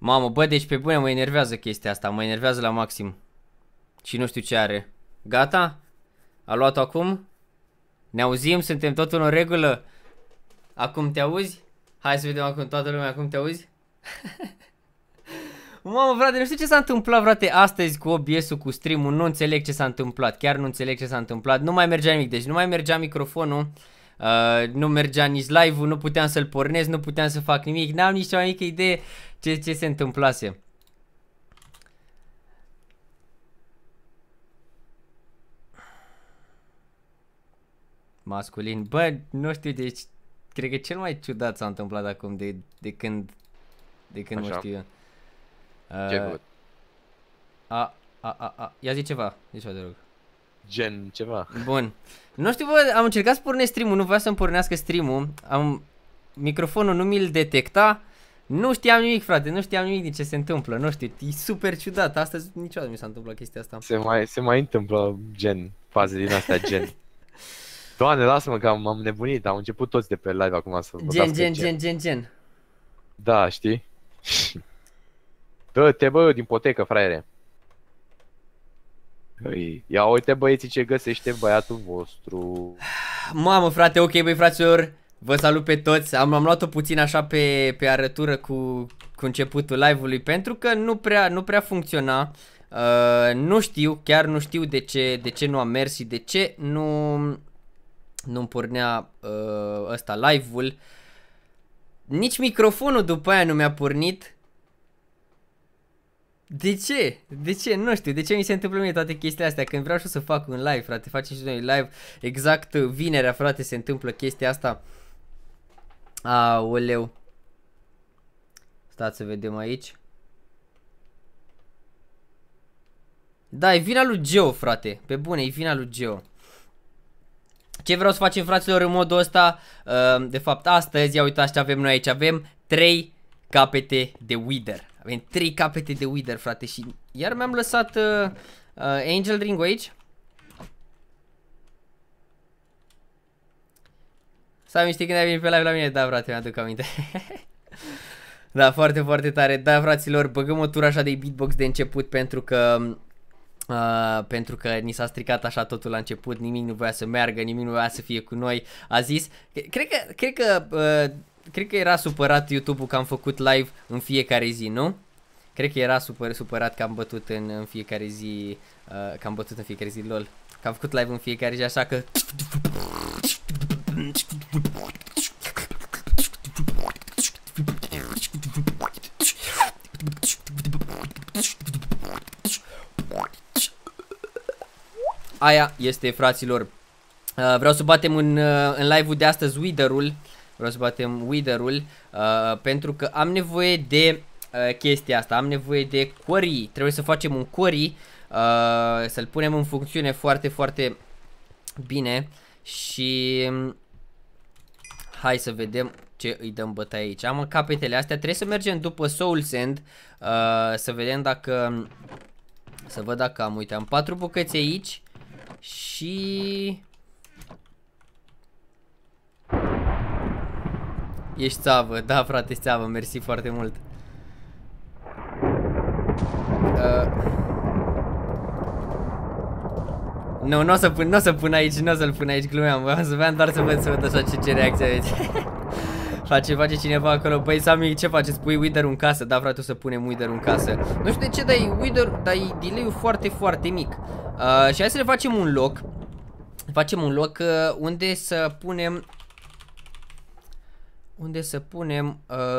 Mamă, bă, deci pe bune mă enervează chestia asta, mă enervează la maxim. Și nu știu ce are. Gata? A luat-o acum? Ne auzim? Suntem totul în regulă? Acum te auzi? Hai să vedem acum toată lumea, acum te auzi? Mamă, frate, nu știu ce s-a întâmplat, frate, astăzi cu OBS-ul, cu stream-ul, nu înțeleg ce s-a întâmplat, chiar nu înțeleg ce s-a întâmplat, nu mai mergea nimic, deci nu mai mergea microfonul, nu mergea nici live-ul, nu puteam să-l pornesc, nu puteam să fac nimic, n-am nici cea mai mică idee ce se întâmplase. Masculin, bă, nu știu, deci, cred că cel mai ciudat s-a întâmplat acum de când nu știu eu. Ce văd? Ia zi ceva, te rog. Gen ceva. Bun. Nu știu, bă, am încercat să pornesc stream-ul, nu voia să-mi pornească stream-ul. Microfonul nu mi-l detecta. Nu știam nimic, frate, nu știam nimic din ce se întâmplă, nu știu, e super ciudat. Astăzi niciodată mi s-a întâmplat chestia asta. Se mai întâmplă gen faze din astea gen. Doamne, lasă-mă că am nebunit, am început toți de pe live acum să Gen. Da, știi? Dă-te, bă, din potecă, fraiere. Ia uite, băieții, ce găsește băiatul vostru. Mamă, frate, ok, băi, fraților, vă salut pe toți. Am luat-o puțin așa pe arătură cu începutul live-ului, pentru că nu prea funcționa. Nu știu, chiar nu știu de ce nu a mers și de ce nu-mi pornea ăsta live-ul. Nici microfonul după aia nu mi-a pornit. De ce? De ce? Nu știu. De ce mi se întâmplă mie toate chestiile astea? Când vreau și să fac un live, frate, facem și noi live. Exact vinerea, frate, se întâmplă chestia asta. Aoleu. Stați să vedem aici. Da, e vina lui Geo, frate. Pe bune, e vina lui Geo. Ce vreau să facem, fraților, în modul ăsta? De fapt, astăzi, ia uitați ce avem noi aici. Avem 3 capete de Wither. Avem 3 capete de Wither, frate. Și iar mi-am lăsat Angel Ring aici. Stai, știi când ai venit pe live la mine? Da, frate, mi-aduc aminte. Da, foarte, foarte tare. Da, fraților, băgăm o tură așa de beatbox de început pentru că ni s-a stricat așa totul la început, nimic nu voia să meargă, nimic nu voia să fie cu noi. A zis, cred că era supărat YouTube-ul că am făcut live în fiecare zi, nu? Cred că era supărat că am bătut în fiecare zi, LOL. Că am făcut live în fiecare zi, așa că... Aia este, fraților. Vreau să batem în live-ul de astăzi Wither-ul. Vreau să batem Wither-ul pentru că am nevoie de chestia asta. Am nevoie de quarry. Trebuie să facem un quarry, să-l punem în funcțiune foarte, foarte bine. Și hai să vedem ce îi dăm bătaie aici. Am capetele astea. Trebuie să mergem după Soul Sand, să vedem dacă... Să văd dacă am, uite, am 4 bucăți aici. Și... Ești țavă, da, frate, țavă, mersi foarte mult. Nu, nu o să pun aici, nu o să-l pun aici, glumeam, vreau doar să văd așa ce reacție aveți. Face cineva acolo, băi, Sami, ce faceți? Pui Wither-ul în casă? Da, frate, o să punem Wither-ul în casă. Nu știu de ce, dar e delay-ul foarte, foarte mic. Și hai să ne facem un loc. Facem un loc unde să punem... Unde să punem...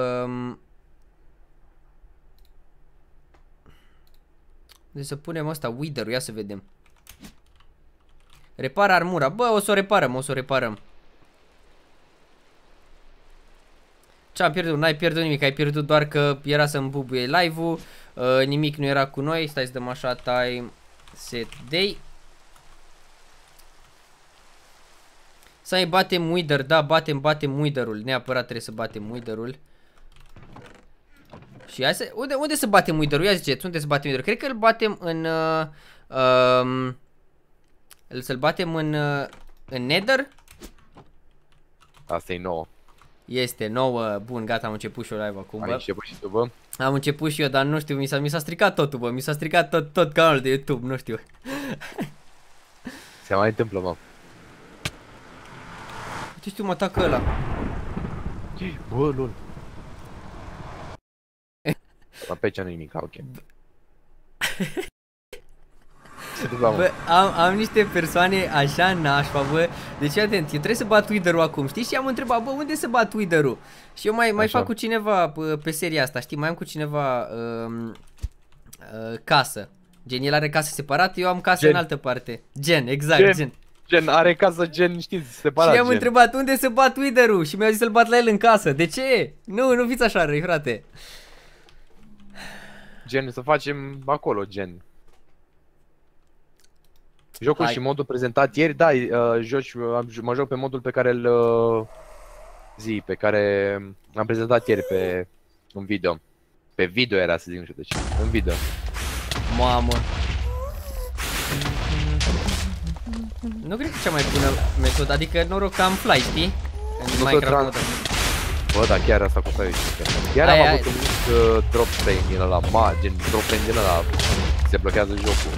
Unde să punem ăsta, Wither-ul, ia să vedem. Repara armura, bă, o să o reparăm. Ce-am pierdut? N-ai pierdut nimic, ai pierdut doar că era să-mi bubuie live-ul. Nimic nu era cu noi. Stai să dăm așa time set day. Să-i batem Wither, da, batem Wither-ul. Neapărat trebuie să batem Wither-ul. Și hai să... Unde să batem Wither-ul? Ia ziceți, unde să batem Wither-ul? Cred că îl batem în... să-l batem în Nether? Asta e nouă. Este 9, bun, gata, am început și eu live acum, Ai bă. început și tu, bă? Am început și eu, dar nu știu, mi s-a stricat totul, bă, mi s-a stricat tot canalul de YouTube, nu știu. Se mai întâmplă, mă. Ce știu, mă atacă ăla. Bă, lol. Dar pe ce nu nimic, ok. Bă, am niște persoane așa nașpa, bă. Deci atent, eu trebuie să bat Wither-ul acum, știi? Și am întrebat, bă, unde să bat Wither-ul? Și eu mai fac cu cineva pe seria asta, știi? Mai am cu cineva casă. Gen, el are casă separată, eu am casă în altă parte. Gen, exact, gen. Gen, are casă, gen, știți, separat. Și am întrebat unde să bat Wither-ul și mi-a zis să-l bat la el în casă. De ce? Nu fiți așa răi, frate. Gen, să facem acolo, gen. Jocul și modul prezentat ieri, da, mă joc pe modul pe care pe care am prezentat ieri pe un video. Pe video era, să zic, nu știu de ce, în video. Mamă. Nu cred că e cea mai bună metodă, adică noroc că am fly, știi? În Minecraft modul. Bă, dar chiar asta cu fly. Chiar am avut un mic drop frame din ăla, gen drop frame din ăla, se blochează jocul.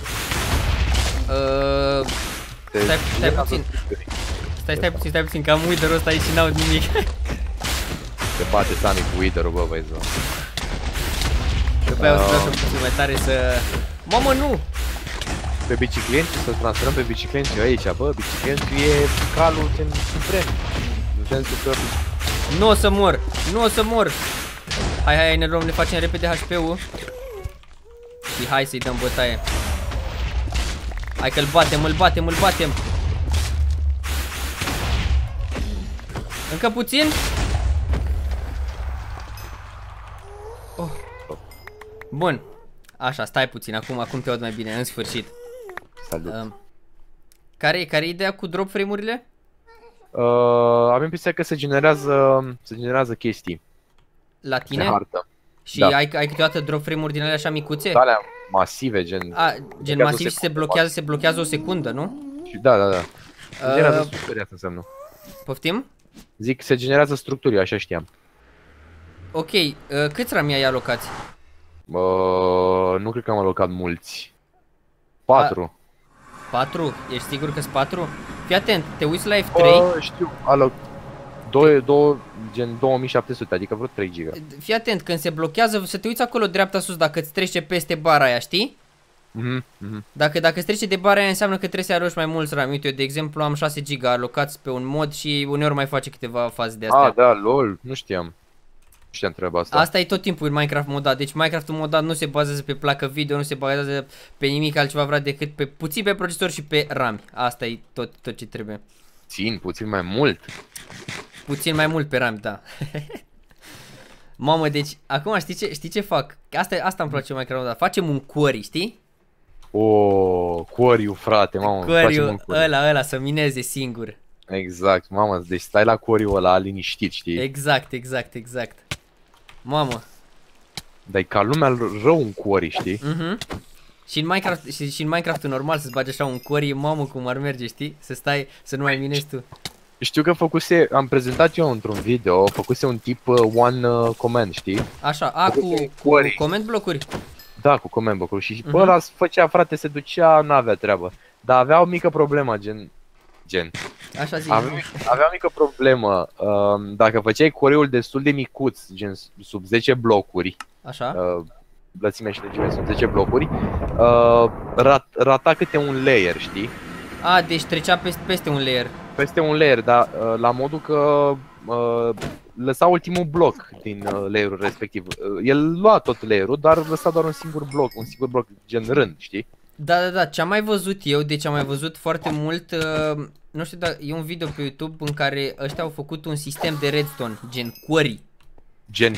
Stai puțin, că am Wither-ul ăsta aici și n-aud nimic. Se bate Sami cu Wither-ul, bă, băieți, bă. După aia o să vreau să puțin mai tare să... Mamă, nu! Pe biciclenți, să transferăm pe biciclenți aici, bă, biciclenții e calul gen suprem. În sensul că... Nu o să mor, nu o să mor! Hai, ne luăm, ne facem repede HP-ul. Și hai să-i dăm bătaie. Hai că îl batem. Încă puțin. Oh. Bun. Așa, stai puțin, acum te aud mai bine, în sfârșit. Salut. Care e ideea cu drop frame-urile? Am impresia că se generează chestii. La tine? Pe hartă. Și ai câteodată drop frame-uri din alea așa micuțe? Da, alea masive, gen... Gen masiv și se blochează o secundă, nu? Da. Se generează structuri, asta înseamnă. Poftim? Zic, se generează structuri, așa știam. Ok, câți rami ai alocați? Nu cred că am alocat mulți. 4. 4? Ești sigur că-s 4? Fii atent, te uiți la F3. Știu, gen 2700, adică vreo 3 giga. Fii atent, când se blochează, să te uiți acolo dreapta sus dacă îți trece peste bara aia, știi? Dacă îți trece de bara aia înseamnă că trebuie să aloci mai mulți rami. Uite, eu de exemplu am 6 giga alocați pe un mod și uneori mai face câteva faze de astea. Da, lol, nu știam. Știam treaba asta. Asta e tot timpul în Minecraft modat. Deci Minecraft modat nu se bazează pe placă video, nu se bazează pe nimic altceva vrea decât puțin pe procesor și pe rami. Asta e tot ce trebuie. Puțin mai mult. Puțin mai mult pe rami, da. Mamă, deci acum știi ce fac? Asta îmi place Minecraft modat. Facem un quarry, știi? Quarry-ul, frate, mamă. Quarry-ul ăla să mineze singur. Exact, mamă, deci stai la quarry-ul ăla liniștit, știi? Exact. Mamă. Dar e ca lumea rău un quarry, știi? Și în Minecraft normal să-ți bagi așa un quarry, mamă cum ar merge, știi? Să stai, să nu mai minezi tu. Știu că am prezentat eu într-un video, făcuse un tip one command, știi? Așa, cu command blocuri? Da, cu command blocuri și pe ăla făcea, frate, se ducea, n-avea treabă. Dar avea o mică problemă, gen. Așa zic. Avea o mică problemă, dacă făceai quarry-ul destul de micuț, gen sub 10 blocuri. Așa. Lățimea și lungimea sub 10 blocuri, rata câte un layer, știi? Deci trecea peste un layer. Peste un layer, dar la modul că lăsa ultimul bloc din layerul respectiv. El lua tot layerul, dar lăsa doar un singur bloc, gen rând, știi? Da, ce am mai văzut eu, deci am mai văzut foarte mult, nu știu, dar e un video pe YouTube în care ăștia au făcut un sistem de redstone, gen quarry. Gen?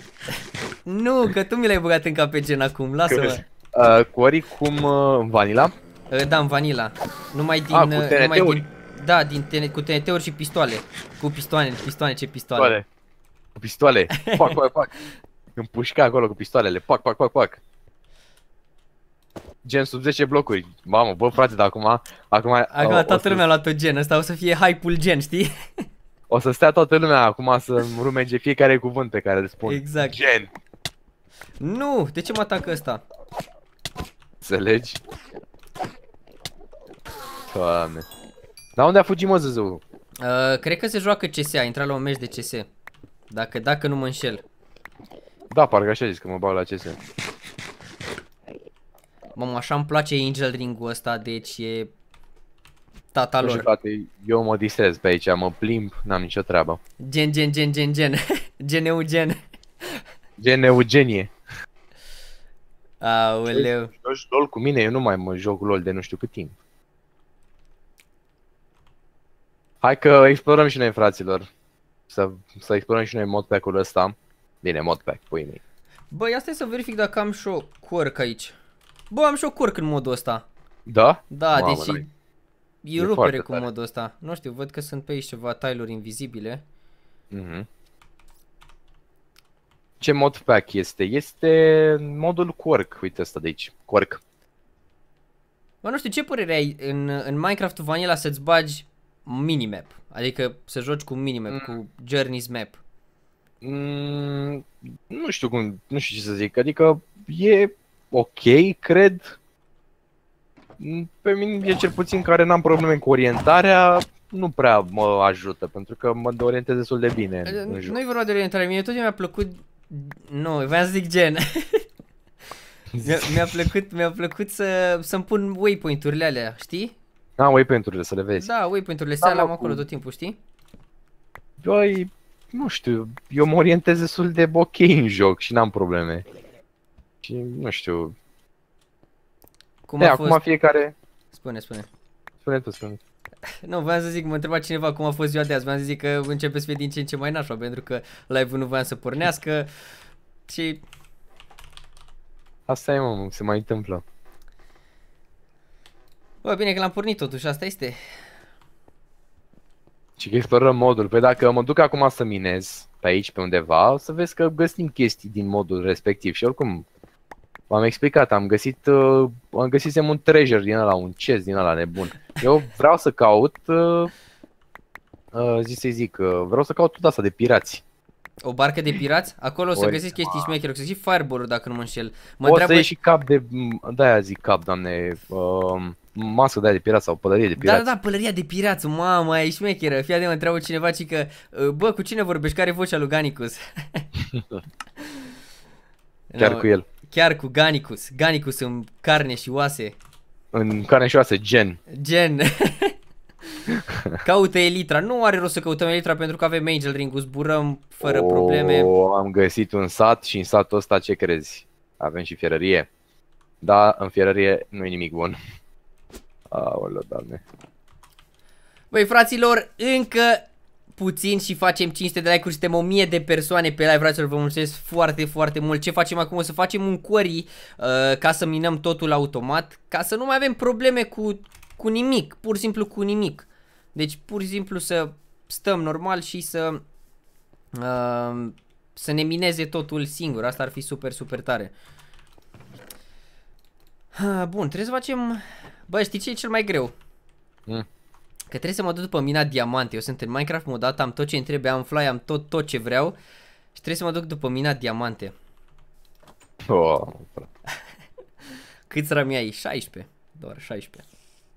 Nu, că tu mi l-ai băgat în cap pe gen acum, lasă-mă. Quarry cum în vanilla? Da, în vanilla. Numai din... cu TNT-uri? Da, cu TNT-uri și pistoale. Cu pistoane, ce pistoale? Cu pistoale, pac. Împușca acolo cu pistoalele, pac. Gen sub 10 blocuri. Mamă, bă, frate, dar acum toată lumea a luat-o gen, ăsta o să fie hype-ul gen, știi? O să stea toată lumea acum să-mi rumege fiecare cuvânt pe care îl spun. Exact. Gen. Nu, de ce mă atacă ăsta? Înțelegi? Doamne. Dar unde a fugit, mă, Zuzu? Cred că se joacă CS, a intrat la un meci de CS. Dacă nu mă înșel. Da, parcă așa zis că mă bag la CS. Mamă, așa îmi place Angel Ring-ul ăsta, deci e tata Nu știu, lor. frate, eu mă distrez pe aici, mă plimb, n-am nicio treabă. Gen. GNU gen. Gen Eugenie. Aoleu. Joci LOL cu mine, eu nu mai mă joc LOL de nu știu cât timp. Hai că explorăm și noi, fraților. Să explorăm și noi modpack-ul ăsta. Bine, modpack, pui mei. Băi, asta e să verific dacă am și o quirk aici. Bă, am și o quirk în modul ăsta. Da? Da, Mamă, deci n-ai. e E rupere foarte cu tare. modul ăsta. Nu știu, văd că sunt pe aici ceva tile-uri invizibile. Mhm. Ce modpack este? Este modul Quark, uite ăsta de aici, Quark. Bă, nu știu, ce părere ai în Minecraft Vanilla să-ți bagi minimap? Adică să joci cu minimap, cu Journeys map. Nu știu cum, nu știu ce să zic, adică e ok, cred. Pe mine, cel puțin care n-am probleme cu orientarea, nu prea mă ajută, pentru că mă orientez destul de bine în joc. Nu-i vorba de orientare, mie tot mi-a plăcut. Nu, vreau să zic gen. Mi-a plăcut să-mi pun waypoint-urile alea, știi? Am waypoint-urile să le vezi. Da, waypoint-urile Da, astea mă, le-am acolo cu- tot timpul, știi? Băi, nu știu, eu mă orientez destul de ok în joc și n-am probleme. Și nu știu. Cum a Acum fost? fiecare... Spune. Spune tu, spune. Nu, voiam să zic, mă întreba cineva cum a fost ziua de azi. Voiam să zic că începe să fie din ce în ce mai nașpa, pentru că live-ul nu voiam să pornească și... Asta e, mă, se mai întâmplă. Bă, bine că l-am pornit totuși, asta este. Și că explorăm modul. Păi dacă mă duc acum să minez pe aici, pe undeva, o să vezi că găsim chestii din modul respectiv. Și oricum, v-am explicat, am găsisem un treasure din ăla, un chest din ăla nebun. Eu vreau să caut, vreau să caut tot asta de pirați. O barcă de pirați? Acolo o să Oi, găsiți chestii șmechere, o să găsiți fireball-uri dacă nu mă înșel. Mă O să întreabă... ieși cap de, de-aia zic cap, doamne, mască de-aia de pirați sau pălărie de pirați. Da, pălăria de pirați, mamă, e șmecheră. Fii atent, mă întreabă cineva, ci că, bă, cu cine vorbești? Care e vocea lui Ganicus? Chiar No, cu el. Chiar cu Ganicus. Ganicus în carne și oase. În carne și oase, gen. Gen. Caută Elytra. Nu are rost să căutăm Elytra pentru că avem Angel Ring-ul, zburăm fără probleme. Am găsit un sat și în satul ăsta ce crezi? Avem și fierărie. Da, în fierărie nu e nimic bun. Aoleu, doamne. Băi, fraților, încă puțin și facem 500 de like-uri, suntem 1000 de persoane pe live, fraților, vă mulțumesc foarte, foarte mult. Ce facem acum? O să facem un query ca să minăm totul automat, ca să nu mai avem probleme cu nimic, pur și simplu cu nimic. Deci pur și simplu să stăm normal și să ne mineze totul singur, asta ar fi super, super tare. Bun, trebuie să facem... Bă, știi ce e cel mai greu? Că trebuie să mă duc după mina diamante. Eu sunt în Minecraft modat, am tot ce îmi trebuie, am fly, am tot ce vreau. Și trebuie să mă duc după mina diamante. Câți rami ai? 16. Doar 16.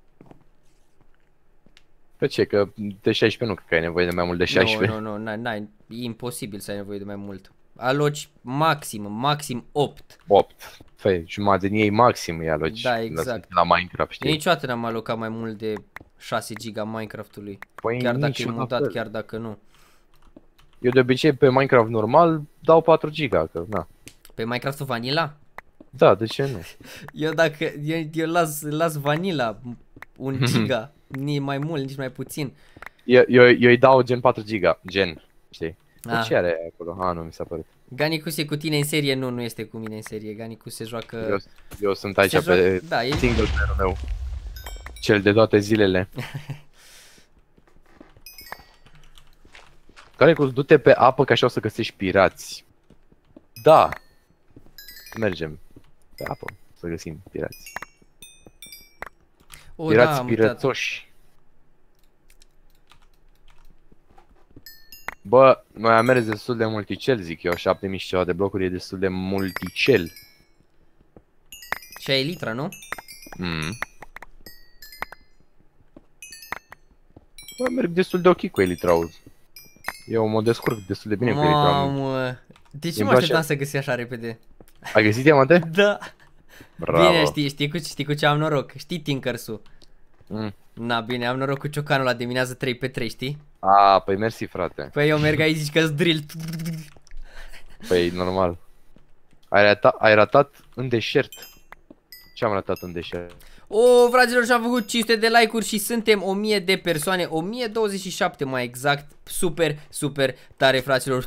Pe ce? Că de 16 nu cred că ai nevoie de mai mult de 16. Nu, e imposibil să ai nevoie de mai mult. Aloci maxim 8. 8. Făi, jumătate din ei maxim îi aloci. Da, exact. La Minecraft, știi? Niciodată n-am alocat mai mult de 6 giga Minecraftului. Păi Chiar dacă e nici mutat, chiar dacă nu. Eu de obicei pe Minecraft normal dau 4 giga, că na. Pe Minecraft Vanilla? Da, de ce nu? Eu las Vanilla 1 giga, nici mai mult, nici mai puțin. Eu îi dau gen 4 giga, gen, știi? Ce are acolo? Nu mi s-a părut. Ganicus e cu tine în serie? Nu este cu mine în serie. Ganicus se joacă... Eu sunt aici pe single player-ul meu. Cel de toate zilele. Ganicus, du-te pe apă că așa o să găsești pirați. Da. Mergem pe apă să găsim pirați. Pirați pirățoși. Bă, noi am mers destul de multicel, zic eu, 7000 și ceva de blocuri e destul de multicel. Și ai litra, nu? Bă, merg destul de ok cu elitraul. Eu mă descurc destul de bine cu elitraul. Mamă, de ce Îmi mă place. așteptam să găsi așa repede? Ai găsit diamante? Da. Bravo. Bine, știi cu ce am noroc? Știi Tinkersu? Na, bine, am noroc cu ciocanul ăla de minează 3x3, știi? A, păi mersi, frate. Păi eu merg aici, zici că-s drill. Păi, normal. Ai ratat în deșert. Ce am ratat în deșert? O, fraților, și-am făcut 500 de like-uri și suntem 1000 de persoane, 1027 mai exact. Super, super tare, fraților.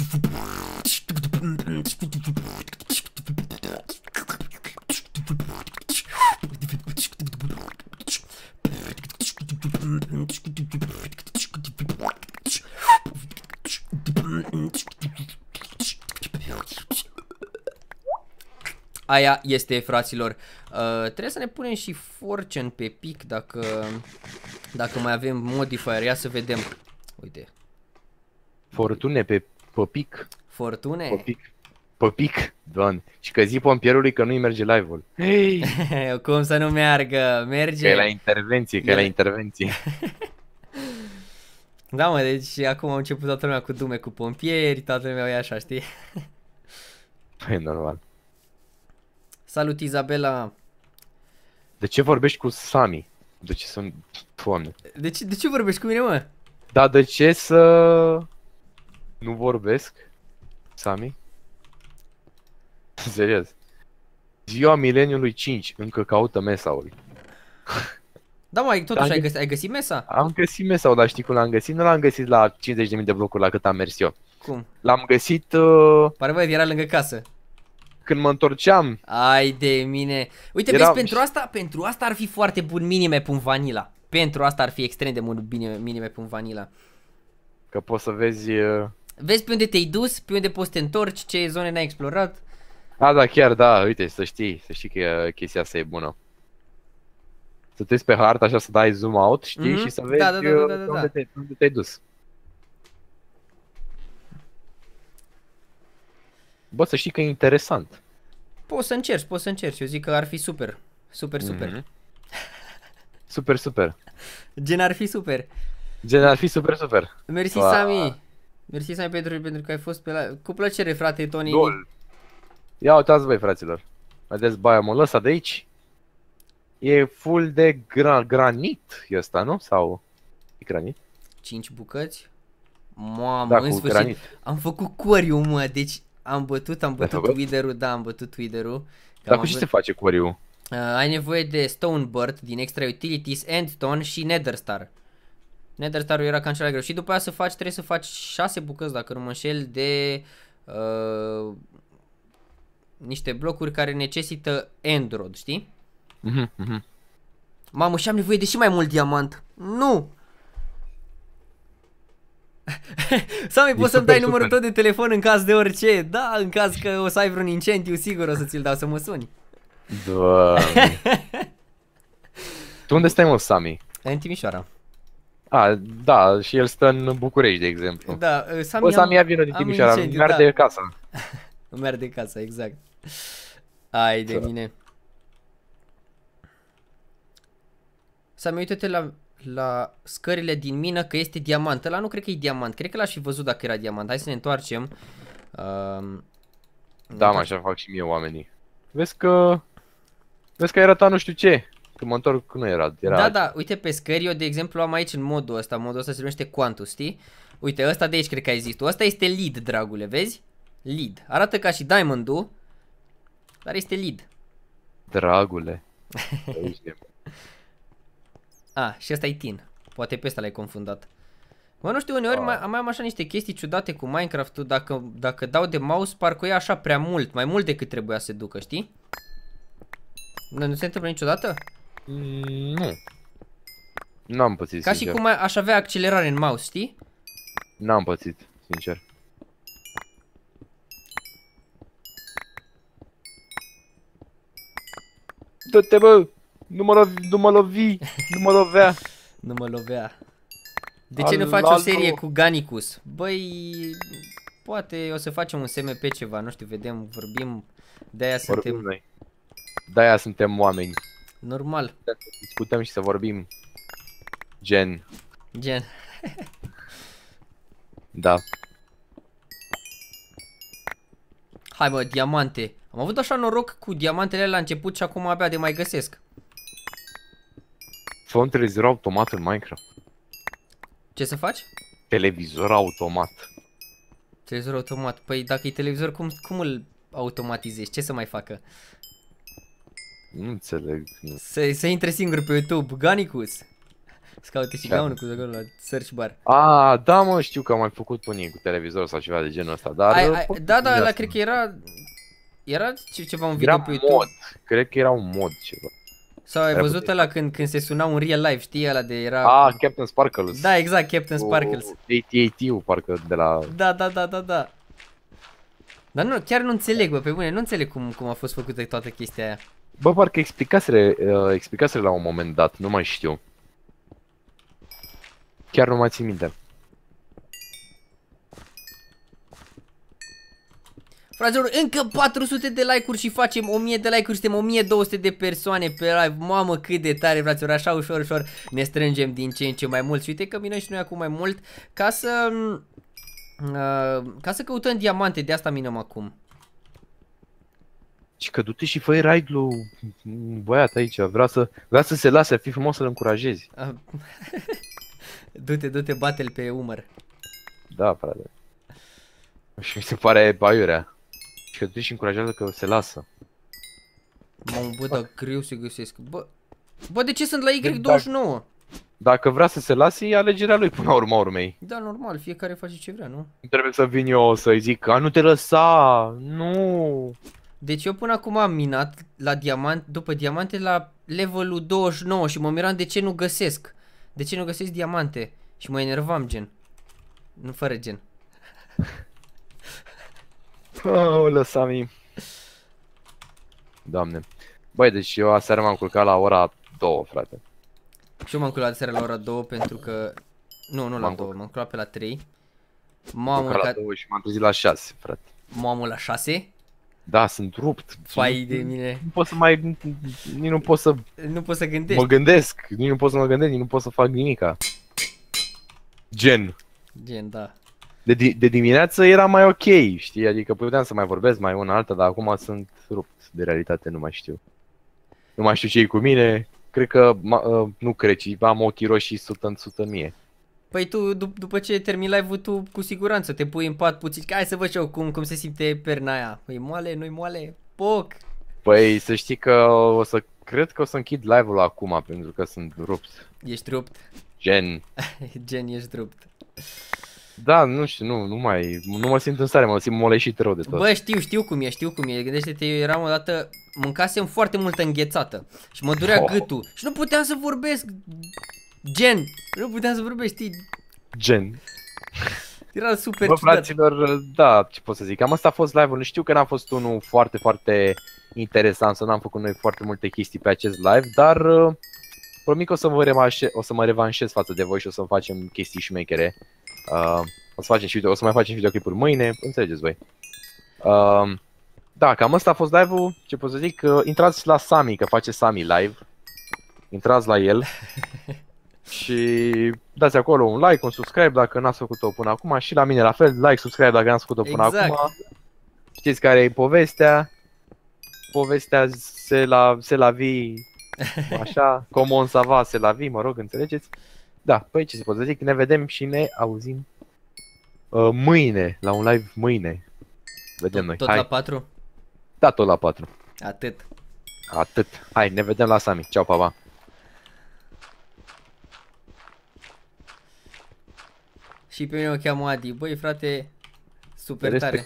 Aia este, fraților. Trebuie să ne punem și fortune pe pic dacă mai avem modifier. Ia să vedem. Uite. Fortune pe pic. Fortune? Pe pic, doamne. Și că zi pompierului că nu-i merge live-ul. Cum să nu meargă? Merge. Că e la intervenție, că e la intervenție. Da, mă, deci acum au început toată lumea cu dume cu pompieri, toată lumea e așa, știi? Păi, normal. Salut, Izabela. De ce vorbești cu Sami? De ce sunt... Doamne. De ce vorbești cu mine, mă? Da, de ce să... nu vorbesc? Sami? Serios. Ziua mileniului 5, încă caută mesaul. Da, mă, totuși ai găsit mesa? Am găsit mesaul, dar știi cum l-am găsit? Nu l-am găsit la 50.000 de blocuri la cât am mers eu. Cum? L-am găsit Pare, bă, era lângă casă. când mă întorceam. Ai de mine. Uite, vezi, pentru asta ar fi foarte bun minimap.vanilla. Pentru asta ar fi extrem de bun minimap.vanilla. Că poți să vezi... Vezi pe unde te-ai dus, pe unde poți să te întorci, ce zone n-ai explorat. A, da, chiar, da, uite, să știi că chestia asta e bună. Să te uiți pe hartă așa, să dai zoom out, știi, și să vezi unde te-ai dus. Bă, să știi că e interesant. Poți să încerci, eu zic că ar fi super. Super. Super. Gen ar fi super. Ar fi super. Mersi, Sami. Mersi, Sami, pentru că ai fost pe la... Cu plăcere, frate, Tony. Ia uitați, băi, fraților. Vedeți bioamul ăsta de aici? E full de granit ăsta, nu? Sau e granit? 5 bucăți? Mamă, da, în sfârșit. Granit. Am făcut coriu, mă, deci am bătut Wither-ul, da, am bătut Wither-ul. Dar cu ce se face coriu? Ai nevoie de Stonebird din extra utilities, Endstone și Netherstar. Netherstar-ul era cam cel mai greu. Și după aia trebuie să faci 6 bucăți, dacă nu mă înșel, de niște blocuri care necesită Endrod, știi? Mamă, și am nevoie de și mai mult diamant. Nu! Sami, poți să-mi dai numărul tău de telefon în caz de orice? Da, în caz că o să ai vreun incendiu, sigur o să ți-l dau să mă suni. Doamne. Tu unde stai, mă, Sami? În Timișoara. A, da, și el stă în București, de exemplu. Da, Sami, bă, Sami ia vină din Timișoara, îmi arde casa. Îmi arde casa, exact. Ai de mine. Sami, uite-te la scările din mină că este diamant. Ăla nu cred că e diamant, cred că l-aș fi văzut dacă era diamant. Hai să ne întoarcem. Da, mă, așa fac și mie oamenii. Vezi că ai arătat nu știu ce. Când mă întorc nu era. Da, uite pe scări, eu de exemplu am aici în modul ăsta se numește Quantus, știi? Uite, ăsta de aici cred că ai zis tu. Ăsta este lead, dragule, vezi? Lead. Arată ca și diamond-ul, dar este lead. Dragule. Și ăsta e tin. Poate pe ăsta l-ai confundat. Mă, nu știu, uneori mai am așa niște chestii ciudate cu Minecraft-ul. Dacă dau de mouse, parcă e așa prea mult. Mai mult decât trebuia să ducă, știi? Nu se întâmplă niciodată? Nu. N-am pățit, ca sincer. Și cum aș avea accelerare în mouse, știi? N-am pățit, sincer. Dă-te, bă! Nu mă lovi! Nu mă lovea! Nu mă lovea. De ce nu faci o serie cu Ganicus? Băi, poate o să facem un SMP ceva, nu știu, vedem, vorbim. De-aia suntem... noi. De-aia suntem oameni. Normal. Să discutăm și să vorbim. Gen. Da. Hai mă, diamante. Am avut așa noroc cu diamantele la început și acum abia de mai găsesc. Fă un televizor automat în Minecraft. Ce să faci? Televizor automat. Televizor automat. Păi dacă e televizor, cum îl automatizezi? Ce să mai facă? Nu înțeleg. Să intre singur pe YouTube. Ganicus. Să caute și gaunul cu la search bar. Ah, da mă, știu că am mai făcut unii cu televizor sau ceva de genul ăsta, dar... Da, ăla cred că era ceva un video pe YouTube. Mod. Cred că era un mod ceva. Sau ai văzut ăla când se suna un real life, știi, ăla de era... Ah, Captain Sparkles. Da, exact, Captain Sparkles. AT-AT-ul parcă de la... Da. Dar nu, chiar nu înțeleg, bă, pe bune, nu înțeleg cum a fost făcută toată chestia aia. Bă, parcă explicaseră la un moment dat, nu mai știu. Chiar nu mai țin minte. Fraților, încă 400 de like-uri și facem 1000 de like-uri, suntem 1200 de persoane pe live. Mamă, cât de tare, fraților, așa ușor ne strângem din ce în ce mai mult. Și uite că minăm și noi acum mai mult ca să căutăm diamante, de asta minăm acum. Și că du-te și fă-i raid lui băiat aici, vrea să se lase, ar fi frumos să-l încurajezi. Du-te, bate-l pe umăr. Da, frate. Și mi se pare aiurea. Și că du-te și încurajează că se lasă. Mamă, bă, dar greu să găsesc. Bă, de ce sunt la Y29? Dacă vrea să se lase, e alegerea lui până la urma urmei. Da, normal, fiecare face ce vrea, nu? Nu trebuie să vin eu să-i zic, nu te lăsa, nu. Deci eu până acum am minat la după diamante la levelul 29 și mă miram de ce nu găsesc. De ce nu găsesc diamante? Și mă enervam, gen. Nu fără gen. Oh, lăsa-mi. Doamne. Băi, deci eu aseară m-am culcat la ora 2, frate. Și eu m-am culcat seara la ora 2 pentru că... Nu la 2, m-am culcat pe la 3. M-am la 2 și m-am trezit la 6, frate. Mamă, la 6? Da, sunt rupt. Fai de mine. Nu pot să mai... Nici nu pot să... Nu pot să gândești. Mă gândesc. Nici nu pot să mă gândesc, nici nu pot să fac nimica. Gen, da. De dimineață era mai ok, știi? Adică puteam să mai vorbesc mai una alta, dar acum sunt rupt de realitate, nu mai știu. Nu mai știu ce e cu mine. Cred că, nu cred, ci am ochii roșii 100 în mie. Păi tu, după ce termini live-ul, tu cu siguranță te pui în pat puțin. Hai să văd și eu cum se simte perna aia. E moale, nu-i moale? Poc! Păi să știi că cred că o să închid live-ul acum, pentru că sunt rupt. Ești rupt? Gen. Gen, ești rupt. Da, nu știu, nu mă simt în stare, mă simt moleșit rău de tot. Bă, știu cum e. Gândește-te, eu eram odată, mâncasem foarte multă înghețată și mă durea gâtul și nu puteam să vorbesc. Gen, nu puteam să vorbesc, știi? Gen. Era super ciudat. Bă, fraților, da, ce pot să zic, cam asta a fost live-ul, știu că n-a fost unul foarte, foarte interesant, să n-am făcut noi foarte multe chestii pe acest live, dar promit că o să mă revanșez față de voi și o să facem chestii șmechere. O să mai facem videoclipuri mâine, înțelegeți voi. Da, cam asta a fost live-ul, ce pot să zic, intrați la Sami, că face Sami live. Intrați la el și dați acolo un like, un subscribe dacă n-ați făcut-o până acum și la mine la fel, like, subscribe dacă n-ați făcut-o până acum. Știți care e povestea? Povestea se la vi, așa, common ça va, se la vi, mă rog, înțelegeți? Da, păi ce să pot să zic, ne vedem și ne auzim mâine, la un live mâine. Vedem noi. Tot la 4? Da, tot la 4. Atât. Hai, ne vedem la Sami. Ceau, pa, pa. Și pe mine o cheamă Adi. Băi, frate, super tare.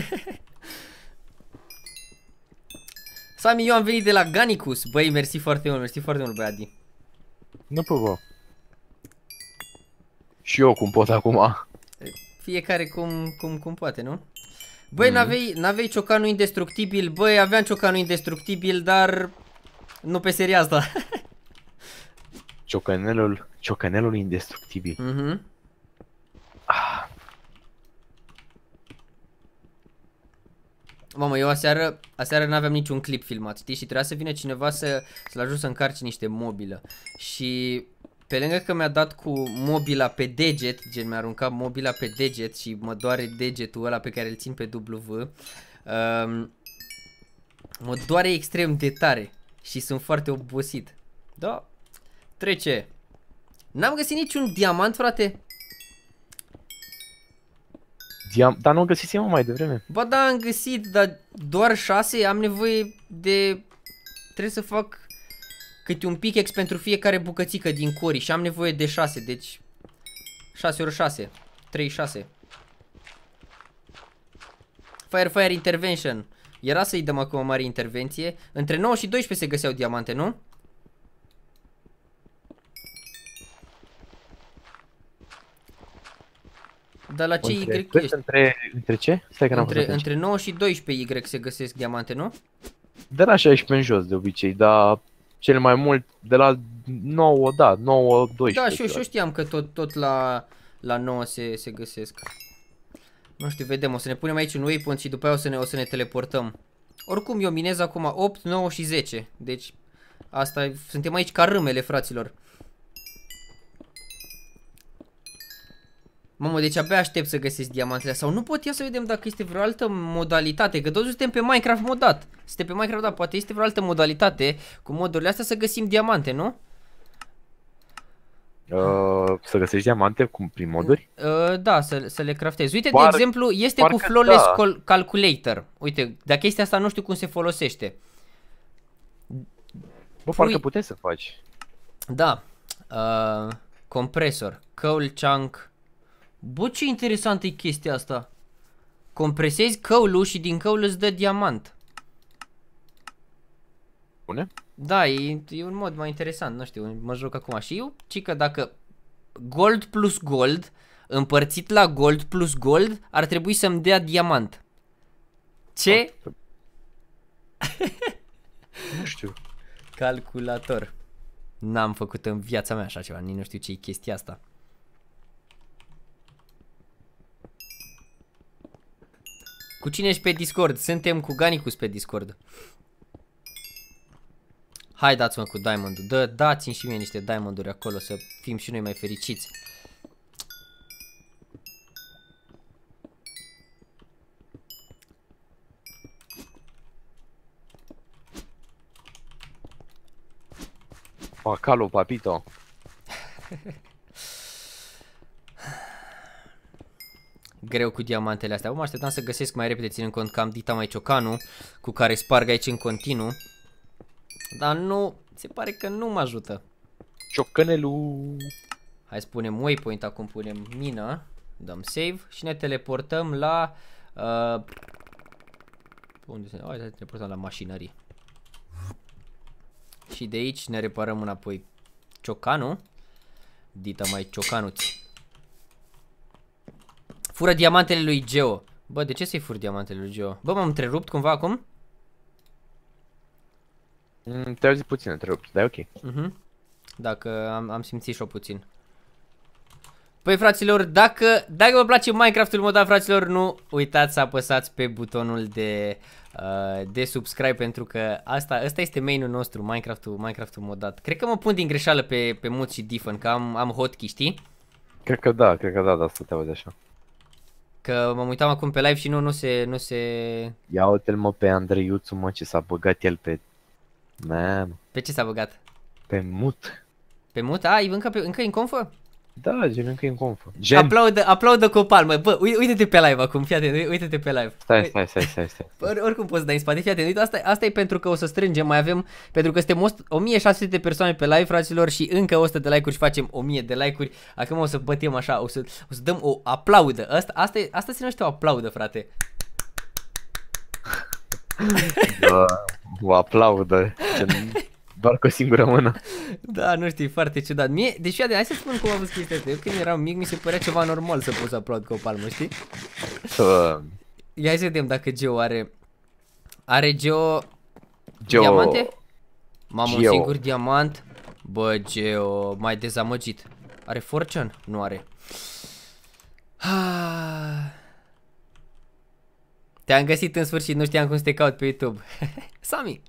Sami, eu am venit de la Ganicus. Băi, mersi foarte mult, băi, Adi. Nu bă. Și eu cum pot acum. Fiecare cum poate, nu? Băi, n-aveai ciocanul indestructibil. Băi, aveam ciocanul indestructibil, dar nu pe seria asta. Ciocanelul indestructibil. Mamă, eu aseară n-aveam niciun clip filmat, știi? Și trebuia să vină cineva să-l ajut să încarce niște mobilă. Și pe lângă că mi-a dat cu mobila pe deget, gen mi-a aruncat mobila pe deget și mă doare degetul ăla pe care îl țin pe W, mă doare extrem de tare și sunt foarte obosit. Da, trece. N-am găsit niciun diamant, frate. Dar nu găsisem mai devreme. Ba da, am găsit, dar doar 6, am nevoie de... Trebuie să fac câte un pickaxe pentru fiecare bucățică din cori și am nevoie de 6, deci 6 ori 6, 36. Fire intervention. Era să-i dăm acum o mare intervenție. Între 9 și 12 se găseau diamante, nu? Dar la ce Y ești? Între ce? Stai că n-am între 9 și 12 Y se găsesc diamante, nu? De la 16 în jos de obicei, dar cel mai mult de la 9, da, 9, 12. Da, și eu știam că tot la 9 se găsesc. Nu știu, vedem, o să ne punem aici un waypoint și după aia o să ne teleportăm. Oricum eu minez acum 8, 9 și 10. Deci asta, suntem aici ca râmele, fraților. Mamă, deci abia aștept să găsesc diamantele. Sau nu pot, ia să vedem dacă este vreo altă modalitate. Că toți suntem pe Minecraft modat. Suntem pe Minecraft, da, poate este vreo altă modalitate cu modurile astea să găsim diamante, nu? Să găsești diamante prin moduri? Da, să le craftezi. Uite, de exemplu, este cu Flawless Calculator. Uite, dar chestia asta nu știu cum se folosește. Bă, parcă puteți să faci. Da. Compresor. Coal chunk. Bă, ce interesantă e chestia asta. Compresezi coal-ul și din coal îți dă diamant. Bune? Da, e un mod mai interesant, nu știu, mă joc acum și eu, cică dacă gold plus gold împărțit la gold plus gold ar trebui să-mi dea diamant. Ce? Nu știu. Calculator. N-am făcut în viața mea așa ceva, nici nu știu ce e chestia asta. Cu cine ești pe Discord? Suntem cu Ganicus pe Discord. Hai, dați-mă cu diamond-ul. Dați-mi și mie niște diamond-uri acolo să fim și noi mai fericiți. Pacalo, papito. Greu cu diamantele astea. Mă așteptam să găsesc mai repede, ținând cont că am Dita mai Ciocanu, cu care sparg aici în continuu. Dar nu, se pare că nu mă ajută. Ciocănelul. Hai să punem waypoint, acum punem mină. Dăm save și ne teleportăm la... unde se... Hai să ne teleportăm la mașinării. Și de aici ne reparăm înapoi Ciocanu. Dita mai Ciocanuți. Fură diamantele lui Geo. Bă, de ce să-i fur diamantele lui Geo? Bă, m-am întrerupt cumva acum? Te-au zis puțin întrerupt, dar e ok. Dacă am simțit și-o puțin. Păi, fraților, dacă vă place Minecraft-ul modat, fraților, nu uitați să apăsați pe butonul de subscribe, pentru că asta este main-ul nostru, Minecraft-ul modat. Cred că mă pun din greșeală pe Mut și Diffen, că am hotkey, știi? Cred că da, dar să te auzi așa. Că mă uitam acum pe live și nu se... Ia uite-l mă pe Andreiuțu, mă, ce s-a băgat el pe... Man. Pe ce s-a băgat? Pe Mut. Pe Mut? A, e încă în confă? Da, gen încă în confă. Aplaudă cu o palmă. Bă, uite-te pe live acum, fii atent, uite-te pe live. Stai. Oricum poți să dai în spate, fii atent, uite, asta e pentru că o să strângem, mai avem, pentru că suntem 1600 de persoane pe live, fraților, și încă 100 de like-uri și facem 1000 de like-uri. Acum o să bătem așa, o să dăm o aplaudă. Asta se numește o aplaudă, frate. Da, o aplaudă. Doar cu o singură mână. Da, nu știu, e foarte ciudat. Deci, hai să spun cum am văzut chestia asta. Eu când eram mic mi se părea ceva normal să poți să aplaud cu o palmă, știi? Ia să vedem dacă Geo are... Are Geo... Diamante? Mamă, un singur diamant. Bă, Geo, mai dezamăgit. Are fortune? Nu are. Te-am găsit în sfârșit, nu știam cum să te caut pe YouTube. Sami.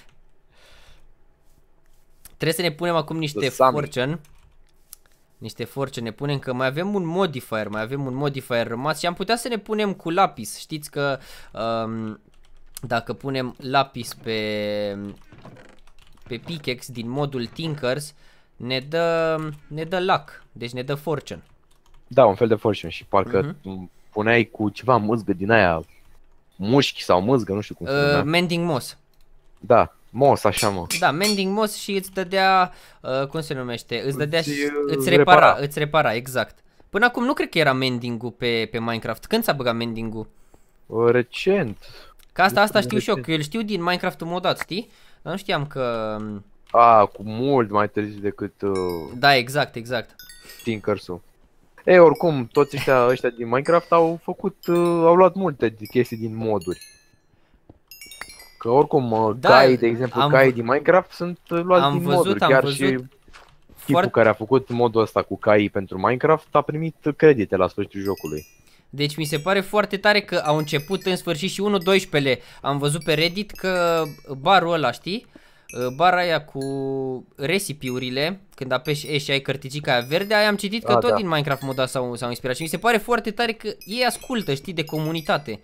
Trebuie să ne punem acum niște fortune. Niște fortune ne punem, că mai avem un modifier, rămas și am putea să ne punem cu lapis. Știți că dacă punem lapis pe pickaxe din modul Tinkers, ne dă luck, deci ne dă fortune. Da, un fel de fortune și parcă puneai cu ceva mâzgă din aia, mușchi sau mâzgă, nu știu cum se numea. Mending moss. Da, moss, așa mă. Da, mending moss și îți dădea, cum se numește, îți repara, exact. Până acum nu cred că era mending-ul pe Minecraft. Când s-a băgat mending-ul? Recent. Că asta știu și eu, că eu știu din Minecraft-ul modat, știi? Dar nu știam că... Cu mult mai târziu decât... Da, exact. Tinkers-ul. Ei, oricum, toți ăștia din Minecraft au luat multe chestii din moduri. Că oricum, cai, de exemplu, cai din Minecraft sunt luați din moduri. Chiar și tipul care a făcut modul ăsta cu caii pentru Minecraft a primit credite la sfârșitul jocului. Deci mi se pare foarte tare că au început în sfârșit și 1.12. Am văzut pe Reddit că barul ăla, știi? Bara aia cu recipe-urile, când apeși E și ai cărticica aia verde, aia am citit că tot din Minecraft moda s-au inspirat și mi se pare foarte tare că ei ascultă, știi, de comunitate.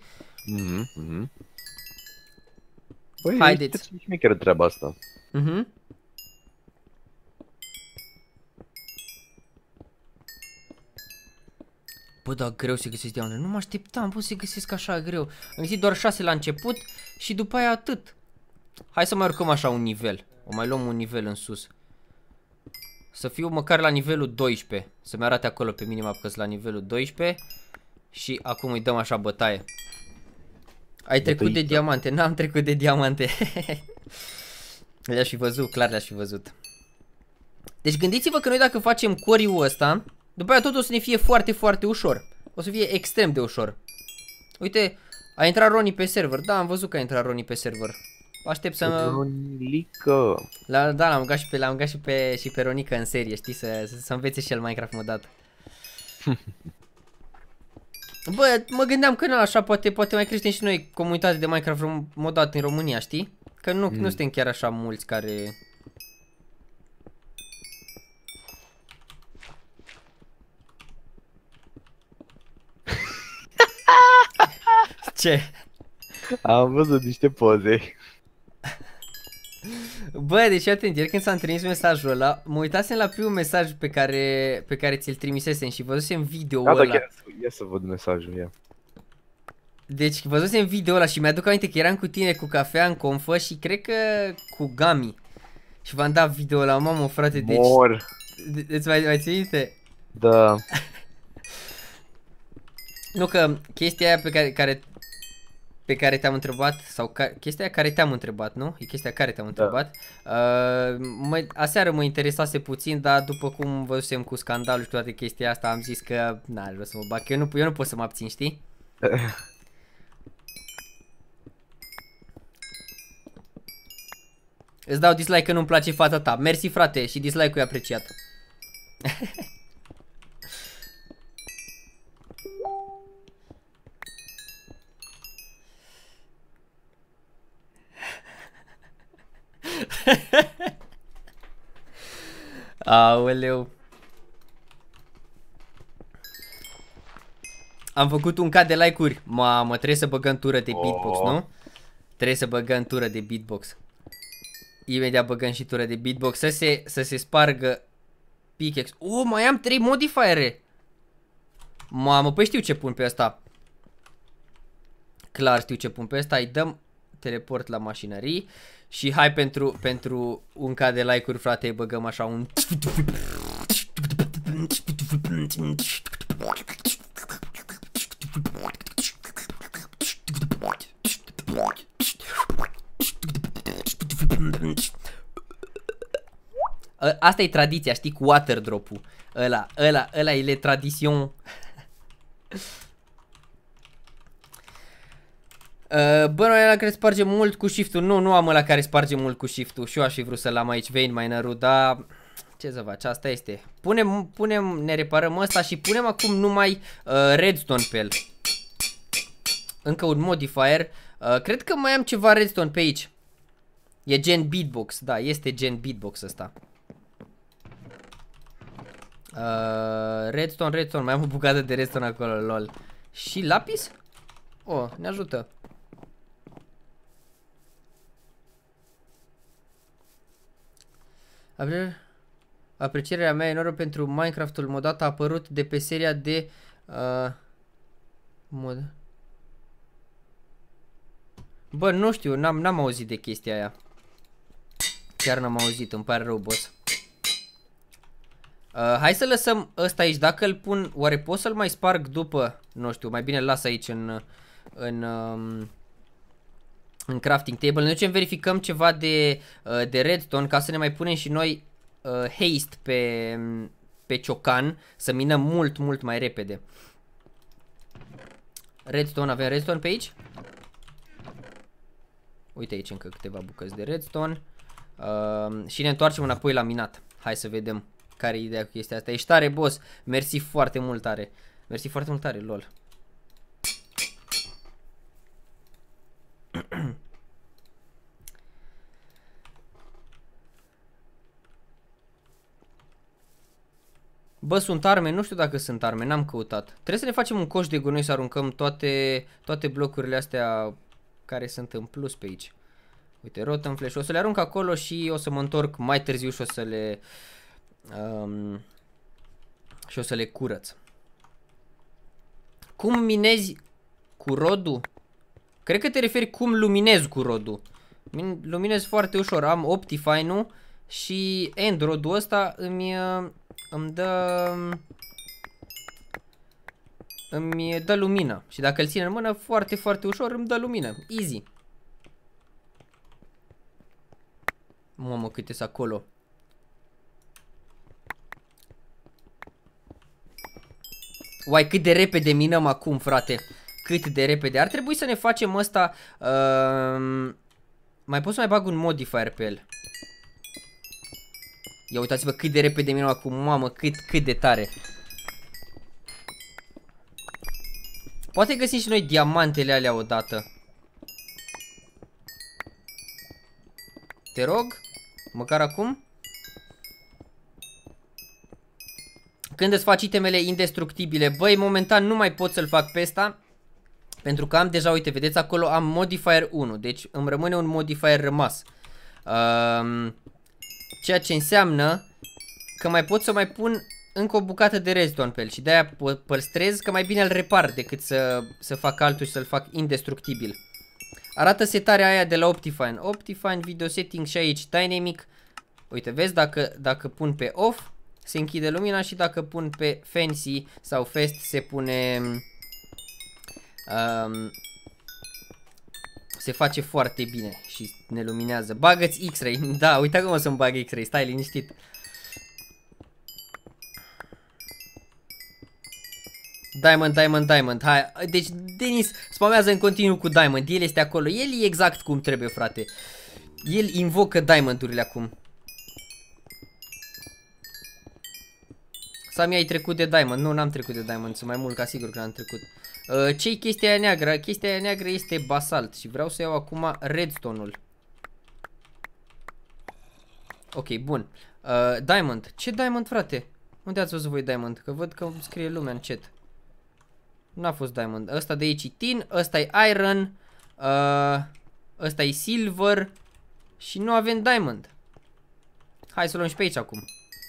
Păi, haideți. E șmecheră treaba asta. Bă, da, greu să găsesc diamante. Nu mă așteptam, pot să găsesc așa greu. Am găsit doar 6 la început și după aia atât. Hai să mai urcăm așa un nivel. O mai luăm un nivel în sus. Să fiu măcar la nivelul 12. Să-mi arate acolo pe minimap că sunt la nivelul 12. Și acum îi dăm așa bătaie. Ai trecut de diamante? N-am trecut de diamante. Le-aș fi văzut, clar le-aș fi văzut. Deci gândiți-vă că noi dacă facem coriul ăsta, după aia tot o să ne fie foarte, foarte ușor. O să fie extrem de ușor. Uite, a intrat Roni pe server. Da, am văzut că a intrat Roni pe server. Aștept să... Ronică. Da, l-am băgat și pe Ronica în serie, știi, să învețe și el Minecraft modat. Bă, mă gândeam că așa poate mai creștem și noi comunitatea de Minecraft modat în România, știi? Că nu suntem chiar așa mulți care... Ce? Am văzut niște poze. Bă, deci atent, ieri când s-a trimis mesajul ăla, mă uitasem la primul mesaj pe care ți-l trimisesem și văzusem video-ul ăla. Da, ia să văd mesajul, ia. Deci văzusem video-ul ăla și mi-aduc aminte că eram cu tine cu cafea în confă și cred că cu Gami. Și v-am dat video-ul ăla, mamă, frate, deci... Mor. Îți mai ții minte? Da. Nu, că chestia aia pe care te-am întrebat, sau chestia care te-am întrebat, nu? E chestia care te-am întrebat. Aseară mă interesase puțin, dar după cum văzusem cu scandalul și toate chestia asta, am zis că n-ar vrea să mă bag, că eu nu pot să mă abțin, știi? Îți dau dislike că nu-mi place fața ta. Mersi, frate, și dislike-ul e apreciat. Aoleu. Am făcut un K de like-uri. Mamă, trebuie să băgăm tură de beatbox, nu? Trebuie să băgăm tură de beatbox. Imediat băgăm și tură de beatbox. Să se spargă pickaxe. Mai am 3 modifiere. Mamă, păi știu ce pun pe asta. Clar știu ce pun pe asta. Îi dăm teleport la mașinării. Și hai pentru un K de like-uri, frate, băgăm așa un... Asta e tradiția, știi, cu water drop-ul. Ăla e le tradition. Bă, noi ăla care sparge mult cu shift-ul. Nu am ăla care sparge mult cu shift-ul. Și eu aș fi vrut să-l am aici, Vein Minerul, dar Ce să faci, asta este. Ne reparăm ăsta și punem acum numai redstone pe el. Încă un modifier. Cred că mai am ceva redstone pe aici. E gen beatbox, da, este gen beatbox ăsta. Redstone, mai am o bucată de redstone acolo, lol. Și lapis? Oh, ne ajută. Aprecierea mea enormă pentru Minecraft-ul modat a apărut de pe seria de mod. Bă, nu știu, n-am auzit de chestia aia. Chiar n-am auzit, îmi pare rău, boss. Hai să lăsăm ăsta aici, dacă îl pun, oare pot să-l mai sparg după? Nu știu, mai bine îl las aici în crafting table. Noi ce verificăm ceva de redstone ca să ne mai punem și noi haste pe ciocan, să minăm mult mai repede. Redstone, avem redstone pe aici? Uite aici încă câteva bucăți de redstone. Și ne întoarcem înapoi la minat. Hai să vedem care e ideea cu chestia asta. Ești tare, boss. Mersi foarte mult tare. Mersi foarte mult tare, lol. Bă, sunt arme? Nu știu dacă sunt arme, n-am căutat. Trebuie să ne facem un coș de gunoi să aruncăm toate blocurile astea care sunt în plus pe aici. Uite, rotten flash. O să le arunc acolo și o să mă întorc mai târziu și o să le... și o să le curăț. Cum minezi cu rodul? Cred că te referi cum luminez cu rodul. Luminez foarte ușor. Am Optifine-ul și End rodul ăsta îmi dă lumină. Și dacă îl țin în mână foarte ușor îmi dă lumină. Easy. Mamă, câte-s acolo. Uai, cât de repede minăm acum, frate. Cât de repede. Ar trebui să ne facem ăsta. Mai pot să mai bag un modifier pe el. Ia uitați-vă cât de repede minăm acum. Mamă, cât de tare. Poate găsim și noi diamantele alea odată. Te rog. Măcar acum. Când îți faci itemele indestructibile. Băi, momentan nu mai pot să-l fac pe ăsta. Pentru că am deja, uite, vedeți acolo am modifier 1. Deci îmi rămâne un modifier rămas. Ceea ce înseamnă că mai pot să mai pun încă o bucată de redstone pe el. Și de-aia păstrez că mai bine îl repar decât să fac altul și să-l fac indestructibil. Arată setarea aia de la Optifine. Optifine, video setting și aici Dynamic. Uite, vezi, dacă pun pe off se închide lumina și dacă pun pe fancy sau fast se pune... se face foarte bine și ne luminează. Bagă-ți X-ray. Da, uite cum o să-mi bag X-ray. Stai liniștit. Diamond. Hai, deci Denis spamează în continuu cu Diamond. El este acolo. El e exact cum trebuie, frate. El invocă Diamondurile acum. Sami, ai trecut de Diamond. Nu, n-am trecut de Diamond. Sunt mai mult ca sigur că n-am trecut. Ce-i chestia aia neagră? Chestia aia neagră este basalt. Și vreau să iau acum redstone-ul. Ok, bun. Diamond. Ce Diamond, frate? Unde ați văzut voi Diamond? Că văd că scrie lumea în chat. N-a fost Diamond. Ăsta de aici e Tin. Ăsta e Iron. Ăsta e Silver. Și nu avem Diamond. Hai să luăm și pe aici acum.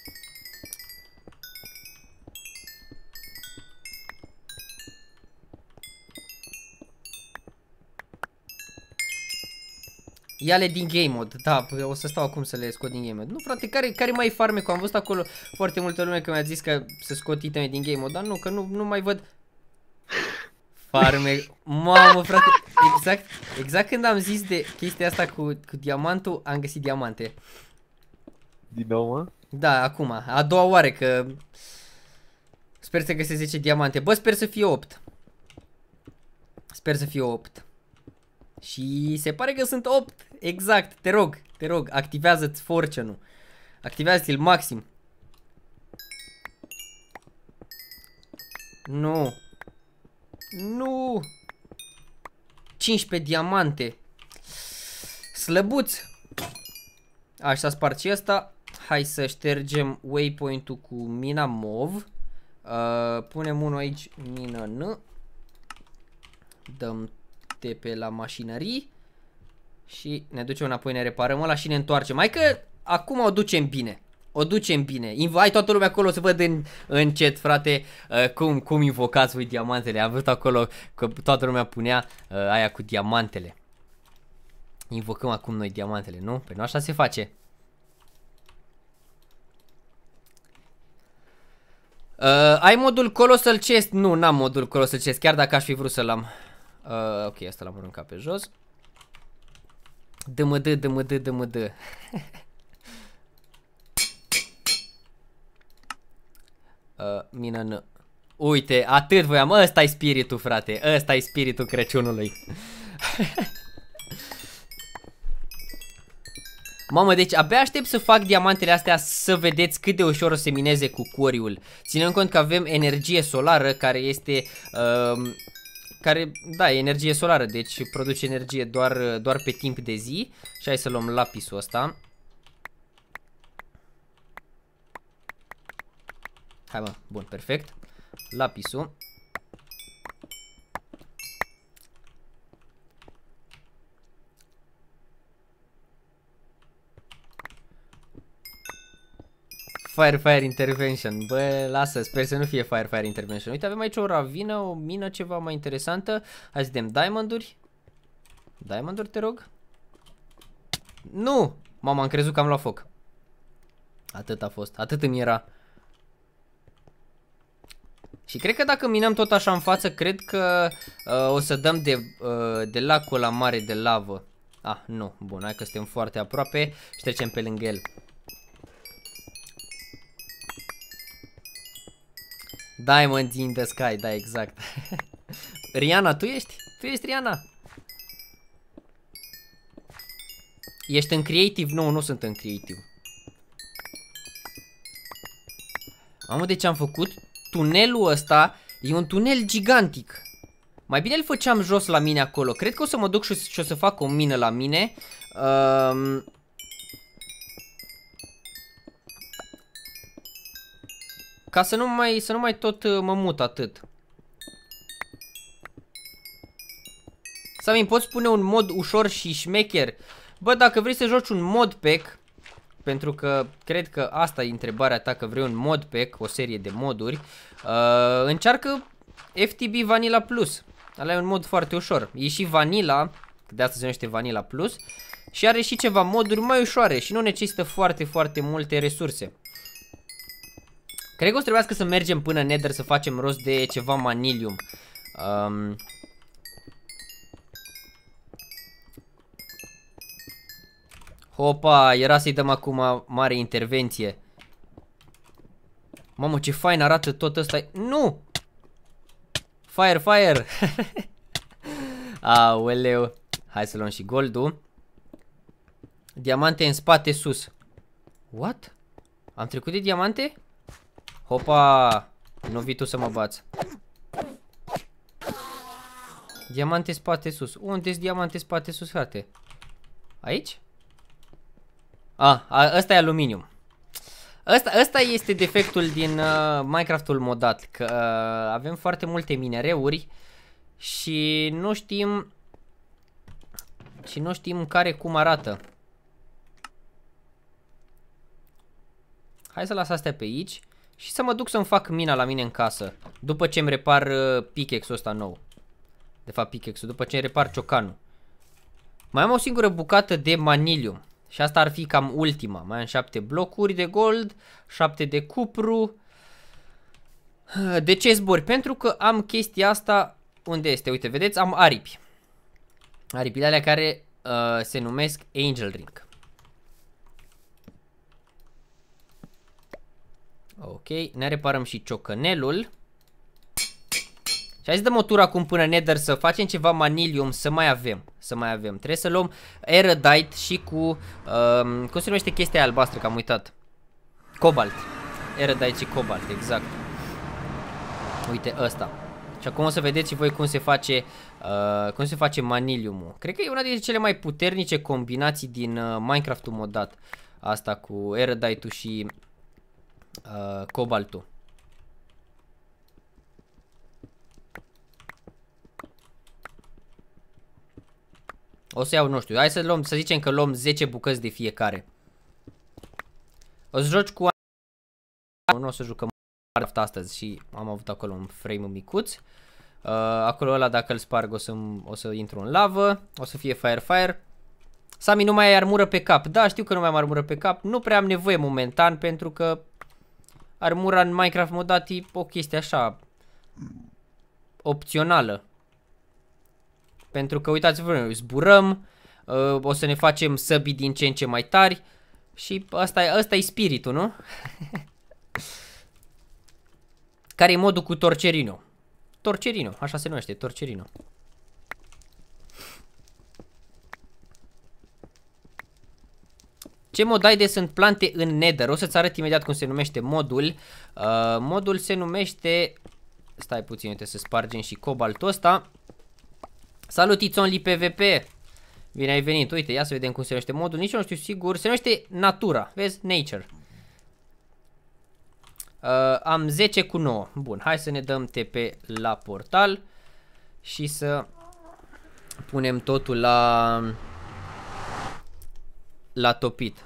Ia-le din game mode. Da, o să stau acum să le scot din game mode. Nu, frate, care mai e farmecul? Am văzut acolo foarte multă lume că mi-a zis că să scot iteme din game mode. Dar nu, că nu mai văd farmec. Mamă, frate, exact când am zis de chestia asta cu diamantul, am găsit diamante. Din nou, mă? Da, acum, a doua oară că sper să găsesc 10 diamante. Bă, sper să fie 8. Sper să fie 8. Și se pare că sunt 8. Exact, te rog, activează-ți fortune-ul. Activează-l maxim. Nu. Nu. 15 diamante. Slăbuț. Așa spart și ăsta. Hai să ștergem waypoint-ul cu mina mov. Punem unul aici, mină N. Dăm TP la mașinării. Și ne ducem înapoi, ne reparăm ăla și ne întoarcem. Hai că acum o ducem bine. O ducem bine. Hai toată lumea acolo să văd în chat, frate, cum invocați voi diamantele. Am văzut acolo că toată lumea punea aia cu diamantele. Invocăm acum noi diamantele, nu? Păi nu așa se face. Ai modul Colossal Chest? Nu, n-am modul Colossal Chest, chiar dacă aș fi vrut să-l am. Ok, asta l-am aruncat pe jos. Dă-mă. Mină N. Uite, atât voiam. Ăsta-i spiritul, frate. Ăsta-i spiritul Crăciunului. Mamă, deci abia aștept să fac diamantele astea să vedeți cât de ușor o să mineze cu coriul. Ținând cont că avem energie solară care este... da, e energie solară, deci produce energie doar pe timp de zi. Și hai să luăm lapisul ăsta. Hai mă, bun, perfect. Lapisul. Fire Intervention. Bă, lasă, sper să nu fie Fire Intervention. Uite, avem aici o ravină, o mină ceva mai interesantă. Hai să dăm diamonduri. Diamonduri, te rog. Nu! Mama, am crezut că am luat foc. Atât a fost, atât îmi era. Și cred că dacă minăm tot așa în față, cred că o să dăm de lacul ăla mare de lavă. Ah, nu, bun, hai că suntem foarte aproape și trecem pe lângă el. Diamond in the sky, da, exact. Riana, tu ești? Tu ești Riana? Ești în creative? Nu, nu sunt în creative. Mamă, de ce am făcut? Tunelul ăsta e un tunel gigantic. Mai bine îl făceam jos la mine acolo. Cred că o să mă duc și o să fac o mină la mine. Ca să nu mai tot mă mut atât. Samin, poți pune un mod ușor și șmecher? Bă, dacă vrei să joci un modpack, pentru că cred că asta e întrebarea ta, că vrei un modpack, o serie de moduri, încearcă FTB Vanilla Plus. Ăla e un mod foarte ușor. E și Vanilla, de asta se numește Vanilla Plus, și are și ceva moduri mai ușoare și nu necesită foarte, foarte multe resurse. Cred că o să trebuiască să mergem până Nether să facem rost de ceva manilium. Hopa, era să-i dăm acum mare intervenție. Mamă, ce fain arată tot ăsta. Nu! Fire! Aoleu. Hai să luăm și goldul. Diamante în spate sus. What? Am trecut de diamante? Hopa! Nu vii tu să mă bați. Diamante spate sus. Unde-s diamante spate sus, frate? Aici? Ăsta e aluminium. Ăsta este defectul din Minecraftul modat, că avem foarte multe minereuri și nu știm care cum arată. Hai să las astea pe aici și să mă duc să-mi fac mina la mine în casă, după ce îmi repar pickaxe-ul ăsta nou. De fapt pickaxe-ul, după ce îmi repar ciocanul. Mai am o singură bucată de manilium. Și asta ar fi cam ultima. Mai am 7 blocuri de gold, 7 de cupru. De ce zbori? Pentru că am chestia asta. Unde este? Uite, vedeți? Am aripi. Aripile alea care se numesc Angel Ring. Ok, ne reparăm și ciocănelul. Și hai să dăm o tură acum până Nether să facem ceva manilium să mai avem. Trebuie să luăm Erudite și cu cum se numește chestia albastră, că am uitat. Cobalt. Erudite și cobalt, exact. Uite ăsta. Și acum o să vedeți și voi cum se face maniliumul. Cred că e una dintre cele mai puternice combinații din Minecraft-ul modat. Asta cu Erudite-ul și cobaltul. O să iau, nu știu, hai să zicem că luăm 10 bucăți de fiecare. O să joci cu... Nu o să jucăm Minecraft astăzi și am avut acolo un frame micuț. Acolo ăla dacă îl sparg o să intru în lavă, o să fie fire. Sami, nu mai ai armură pe cap. Da, știu că nu mai am armură pe cap, nu prea am nevoie momentan pentru că armura în Minecraft modat e o chestie așa opțională. Pentru că uitați-vă, zburăm, o să ne facem săbii din ce în ce mai tari și ăsta e spiritul, nu? Care e modul cu Torcerino? Torcerino, așa se numește, Torcerino. Ce modaide sunt plante în Nether? O să-ți arăt imediat cum se numește modul. Modul se numește... Stai puțin, uite să spargem și cobaltul ăsta. Salut, It's Only PvP! Bine ai venit, uite, ia să vedem cum se numește modul. Nici nu știu sigur, se numește Natura, vezi? Nature. Am 10 cu 9. Bun, hai să ne dăm TP la portal și să punem totul la topit.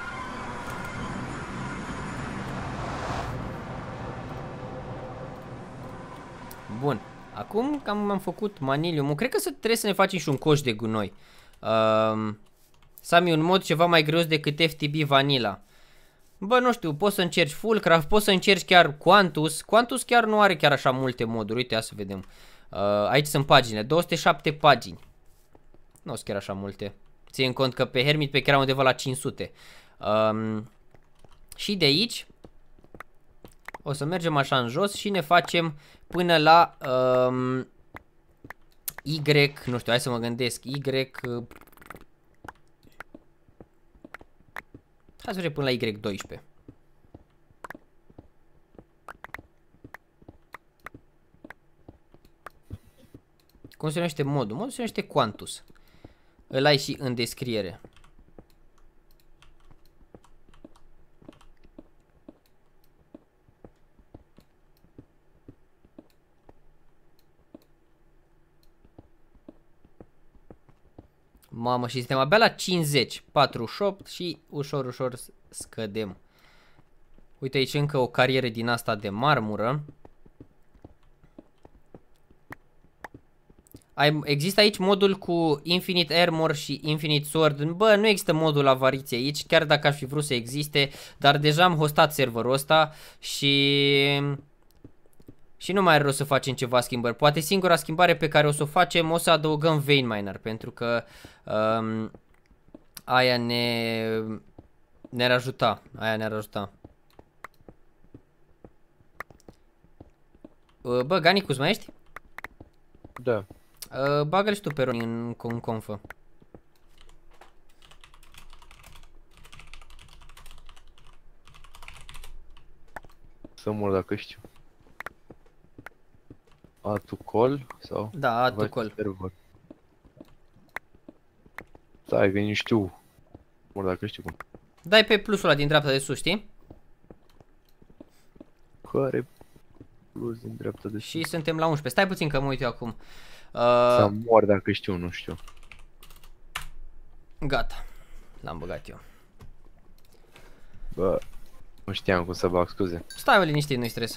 Bun, acum că am făcut maniliumul, cred că trebuie să ne facem și un coș de gunoi. Sami, un mod ceva mai greu decât FTB Vanilla. Bă, nu știu, poți să încerci Fullcraft, poți să încerci chiar Quantus. Quantus chiar nu are chiar așa multe moduri, uite, ia să vedem. Aici sunt paginile, 207 pagini. Nu sunt chiar așa multe. Țin cont că pe Hermit pe chiar era undeva la 500. Și de aici o să mergem așa în jos și ne facem până la Y, nu știu, hai să mă gândesc, Y... Hai să mergem până la Y12. Cum se numește modul? Modul se numește Quantus. Îl ai și în descriere. Mamă, și suntem abia la 50, 48 și ușor, ușor scădem. Uite aici încă o carieră din asta de marmură. Există aici modul cu Infinite Armor și Infinite Sword. Bă, nu există modul la variție aici, chiar dacă aș fi vrut să existe. Dar deja am hostat serverul ăsta și nu mai are rost să facem ceva schimbări. Poate singura schimbare pe care o să o facem, o să adăugăm Vein Miner, pentru că aia ne-ar ajuta. Aia ne-ar ajuta. Bă, Ganicus, mai ești? Da. Bagă-l și tu pe Roni în confă. Să mor dacă știu. Add to call sau? Da, add to call. Stai că nu știu. Mor dacă știu cum. Dai pe plusul ăla din dreapta de sus, știi? Care plus din dreapta de sus? Și suntem la 11. Stai puțin că mă uit eu acum. Să mor dacă știu, nu știu. Gata. L-am băgat eu. Bă, nu știam cum să bag, scuze. Stai o liniștit, nu-i stres.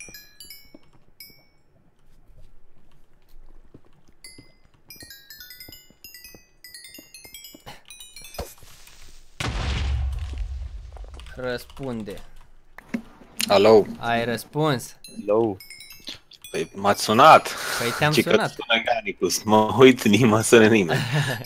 Răspunde. Alo. Ai răspuns? Hello. Păi m-ați sunat. Păi te-am Ce sunat. că sună Ganicus. Mă uit, nimeni mă sună nimeni.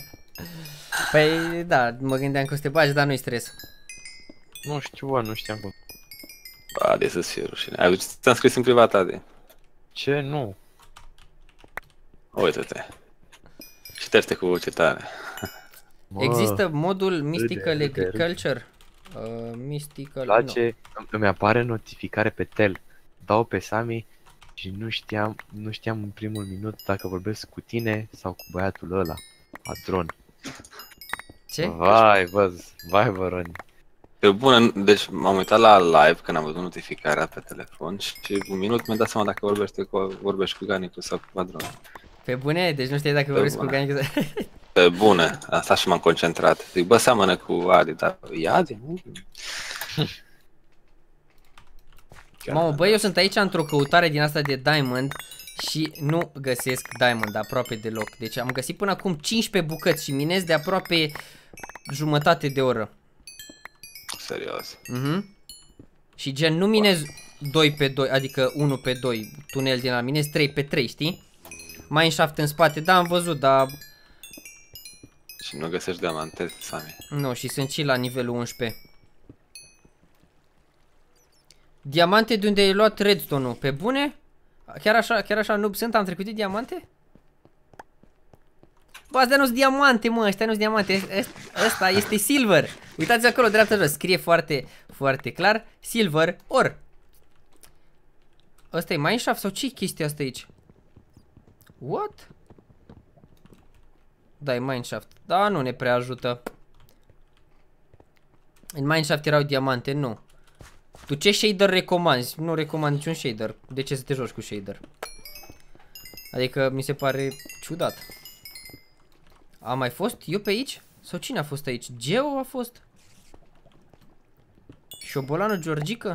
Păi da, mă gândeam că o să te bagi, dar nu-i stres. Nu știu, bă, nu știam cum. Ba, de să-ți fie rușine. Ai văzut, ți-am scris în privat, Ade. Ce? Nu. Uită-te. Citește cu voce tare. Mă, Există modul Mystical râde. Agriculture? Mystical... place, îmi apare notificare pe tel. Dau pe Sami Și nu știam în primul minut dacă vorbesc cu tine sau cu băiatul ăla, Adron. Ce? Vai, bă, Roni. Pe bună, deci m-am uitat la live când am văzut notificarea pe telefon și un minut mi-am dat seama dacă vorbești cu Ganicul sau cu Padron. Pe bune? Deci nu știi dacă vorbesc cu Ganicul? Pe bune, asta și m-am concentrat. Zic, bă, seamănă cu Adi, dar e Adi, nu? Mamă, bă, eu sunt aici într-o căutare din asta de Diamond și nu găsesc Diamond aproape deloc. Deci am găsit până acum 15 bucăți și minez de aproape jumătate de oră. Serios. Și gen nu minez 2 pe 2, adică 1 pe 2 tunel din ala, minez 3 pe 3, știi? Mineshaft în spate, da, am văzut, dar... Și nu găsești diamante, Sami. Nu, și sunt și la nivelul 11. Diamante de unde ai luat redstone-ul, pe bune? Chiar așa noob sunt, am trecut de diamante? Bă, astea nu-s diamante, mă, ăștia nu-s diamante, ăsta este silver. Uitați acolo, dreapta jos, scrie foarte, foarte clar, silver, or. Ăsta e mineshaft sau ce chestia asta aici? What? Da, e mineshaft, da, nu ne prea ajută. În mineshaft erau diamante, nu. Tu ce shader recomanzi? Nu recomand niciun shader. De ce să te joci cu shader? Adică mi se pare ciudat. A mai fost eu pe aici? Sau cine a fost aici? Geo a fost? Șobolanul Georgică?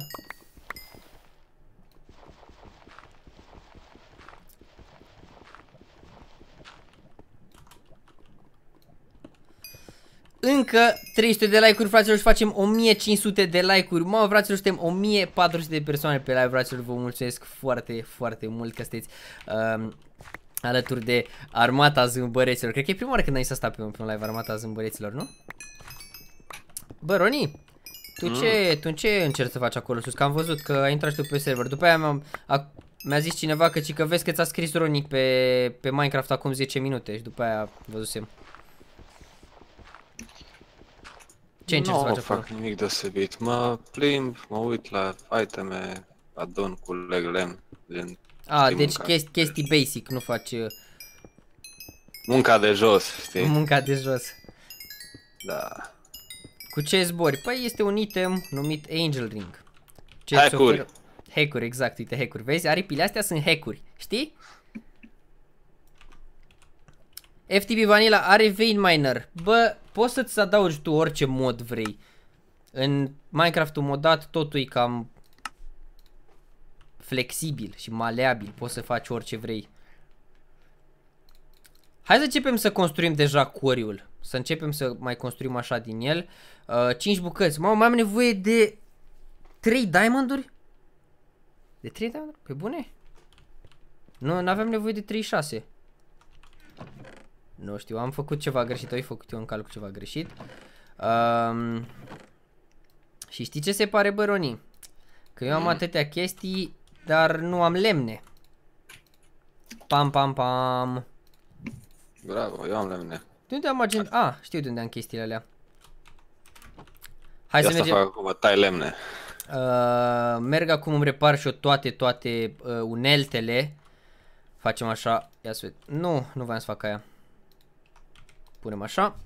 Încă 300 de like-uri, fraților, și facem 1500 de like-uri. Mă, fraților, suntem 1400 de persoane pe live, fraților. Vă mulțumesc foarte, foarte mult că sunteți alături de Armata Zâmbăreților. Cred că e prima oară când ai să sta pe un live Armata Zâmbăreților, nu? Bă, Roni, tu ce încerci să faci acolo sus? Că am văzut că ai intrat și tu pe server. După aia mi-a zis cineva că vezi că ți-a scris Roni pe Minecraft acum 10 minute și după aia văzusem. Ce încerci să faci acolo? Nu fac nimic deosebit. Mă plimb, mă uit la iteme, adun cu lemn. Deci chestii basic, nu faci... Munca de jos, știi? Munca de jos. Da. Cu ce zbori? Păi este un item numit Angel Ring. Hack-uri. Hack-uri, exact, uite, hack-uri. Vezi, aripile astea sunt hack-uri, știi? FTP Vanilla are Vein Miner. Bă, poți să-ți adaugi tu orice mod vrei. În Minecraft-ul modat totul e cam flexibil și maleabil. Poți să faci orice vrei. Hai să începem să construim deja quarry-ul. Să începem să mai construim așa din el. 5 bucăți. Mamă, mai am nevoie de 3 diamonduri? De 3 diamonduri? Pe bune? Nu, n-aveam nevoie de 36. Nu știu, am făcut ceva greșit, ai făcut eu în calcul ceva greșit. Și știi ce se pare, bă, Roni? Că eu am atâtea chestii, dar nu am lemne. Pam, pam, pam. Bravo, eu am lemne. De unde am agent? Știu de unde am chestiile alea. Hai de să asta mergem. fac acum, tai lemne. Merg acum, îmi repar și eu toate uneltele. Facem așa. Ia să vedem. Nu voiam să fac aia. Punem așa.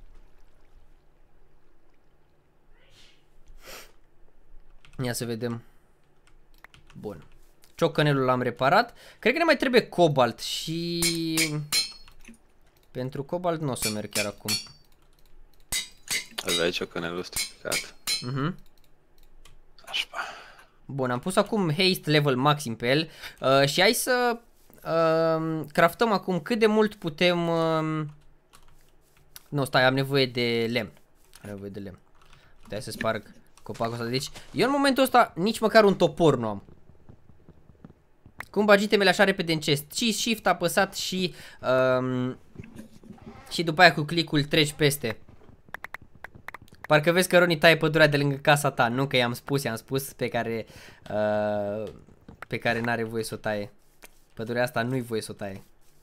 Ia să vedem. Bun. Ciocănelul l-am reparat. Cred că ne mai trebuie cobalt și... Pentru cobalt nu o să merg chiar acum. Aveai ciocănelul stricat. Așa. Bun, am pus acum haste level maxim pe el. Și hai să craftăm acum cât de mult putem... Nu, stai, am nevoie de lemn. Am nevoie de lemn. Hai să sparg copacul ăsta. Deci, eu în momentul ăsta nici măcar un topor nu am. Cum bagi itemele așa repede în chest? Shift apăsat și după aia cu click-ul treci peste. Parcă vezi că Roni taie pădurea de lângă casa ta. Nu că i-am spus pe care n-are voie să o taie. Pădurea asta nu-i voie să o taie.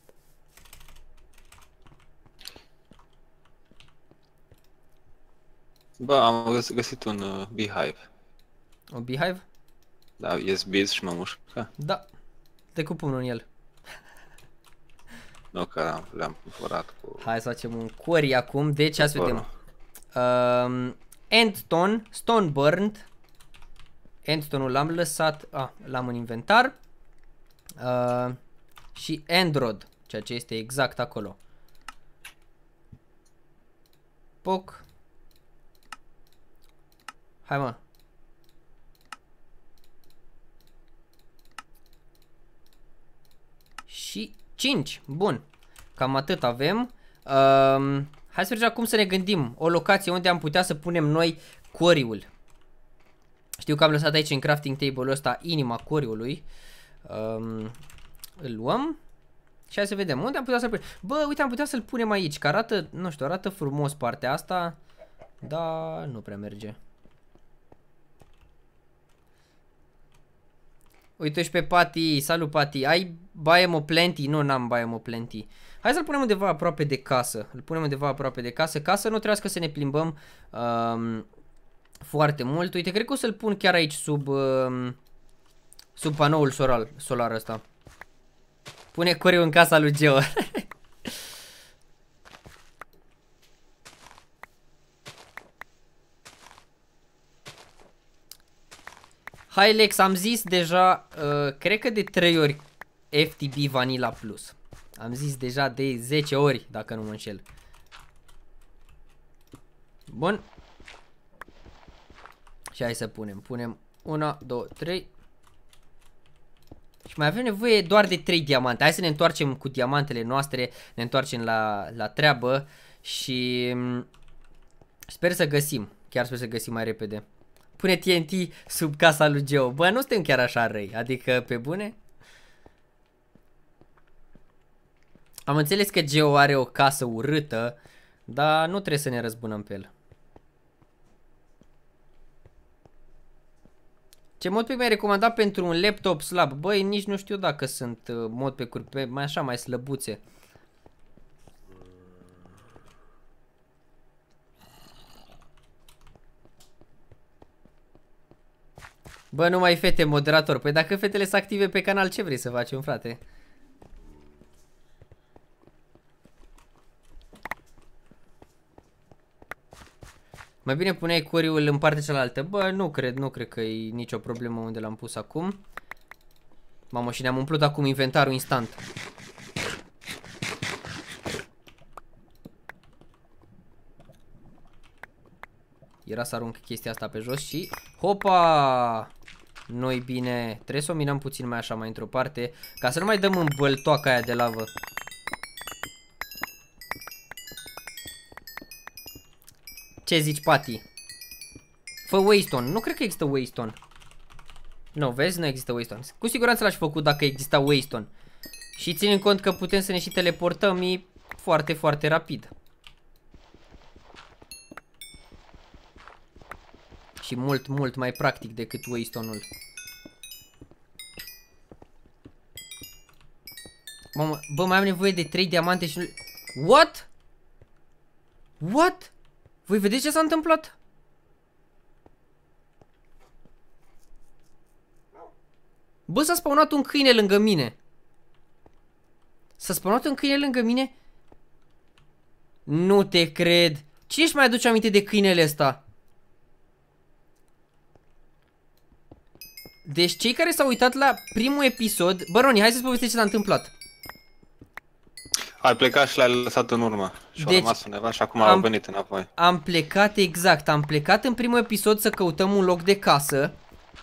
Bă, am găsit un beehive. O beehive? Da, ies bees și mă mușcă. Da. Dă cu pumnul în el. Nu, că le-am cumpărat cu... Hai să facem un quarry acum. Deci, hai să vedem. Endstone, Stoneburnt. Endstone-ul l-am lăsat, l-am în inventar. Și Endrod, ceea ce este exact acolo. Poc. Hai mă. Și 5, bun. Cam atât avem. Hai să vedem acum să ne gândim o locație unde am putea să punem noi quarry-ul. Știu că am lăsat aici în crafting table-ul ăsta inima quarry-ului. Îl luăm. Și hai să vedem unde am putea să-l punem. Bă, uite, am putea să-l punem aici, că arată, nu știu, arată frumos partea asta. Dar nu prea merge. Uite și pe Pati, salut Pati, ai Biome Plenty? Nu, n-am Biome Plenty. Hai să-l punem undeva aproape de casă. Îl punem undeva aproape de casă, ca să nu trebuiască să ne plimbăm foarte mult. Uite, cred că o să-l pun chiar aici sub panoul solar ăsta. Pune Coriu în casa lui Geo. Hai Lex, am zis deja, cred că de 3 ori FTB Vanilla Plus. Am zis deja de 10 ori, dacă nu mă înșel. Bun. Și hai să punem 1, 2, 3. Și mai avem nevoie doar de 3 diamante. Hai să ne întoarcem cu diamantele noastre, ne întoarcem la treabă și sper să găsim. Chiar sper să găsim mai repede. Pune TNT sub casa lui Geo. Bă, nu suntem chiar așa răi, adică pe bune. Am înțeles că Geo are o casă urâtă, dar nu trebuie să ne răzbunăm pe el. Ce modpack mi-ai recomandat pentru un laptop slab? Băi, nici nu știu dacă sunt modpack-uri mai așa, mai slăbuțe. Bă, nu mai fete moderator. Păi dacă fetele sunt active pe canal, ce vrei să facem, frate? Mai bine puneai coriul în partea cealaltă. Bă, nu cred că e nicio problemă unde l-am pus acum. Mamă, și ne-am umplut acum inventarul instant. Era să arunc chestia asta pe jos și... Hopa! Nu-i bine. Trebuie să o minăm puțin mai așa, mai într-o parte, ca să nu mai dăm în băltoaca aia de lavă. Ce zici, Pati? Fă waystone. Nu cred că există waystone. Nu, vezi? Nu există waystone. Cu siguranță l-aș făcut dacă exista waystone. Și ținând cont că putem să ne și teleportăm, e foarte, foarte rapid. Și mult, mult mai practic decât waystone-ul. Mamă, bă, mai am nevoie de 3 diamante și nu... What? What? Voi vedeți ce s-a întâmplat? Bă, s-a spawnat un câine lângă mine. S-a spawnat un câine lângă mine? Nu te cred. Cine își mai aduce aminte de câinele ăsta? Deci cei care s-au uitat la primul episod... Bă, Roni, hai să-ți povestești ce s-a întâmplat. Ai plecat și l-ai lăsat în urmă. Și deci, a rămas undeva și acum au venit înapoi. Am plecat, exact. Am plecat în primul episod să căutăm un loc de casă.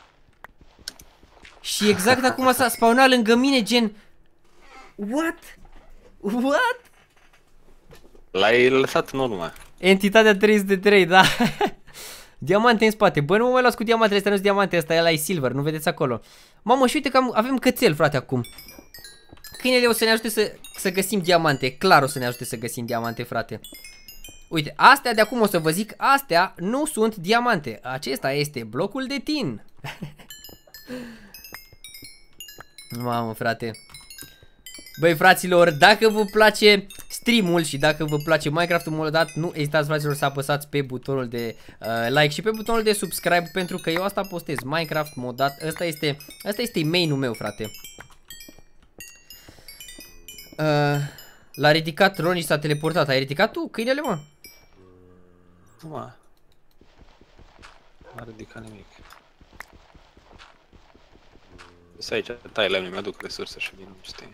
Și exact acum s-a spawnat lângă mine, gen... What? What? L-ai lăsat în urmă. Entitatea 303, da. Diamante în spate. Bă, nu mă mai las cu diamantele astea, nu sunt diamante, ăsta e silver, nu vedeți acolo. Mamă, și uite că avem cățel, frate, acum. Câinele o să ne ajute să găsim diamante. Clar o să ne ajute să găsim diamante, frate. Uite, astea de acum o să vă zic, astea nu sunt diamante. Acesta este blocul de tin. Mamă, frate. Băi, fraților, dacă vă place stream-ul și dacă vă place Minecraft-ul modat, nu ezitați, fraților, să apăsați pe butonul de like și pe butonul de subscribe, pentru că eu asta postez, Minecraft modat. Asta este main-ul meu, frate. L-a ridicat Ron și s-a teleportat. Ai ridicat tu câinele, mă? Nu, mă. Nu a ridicat nimic. Să aici, tai lemne, mi-aduc resurse și vin, nu știi.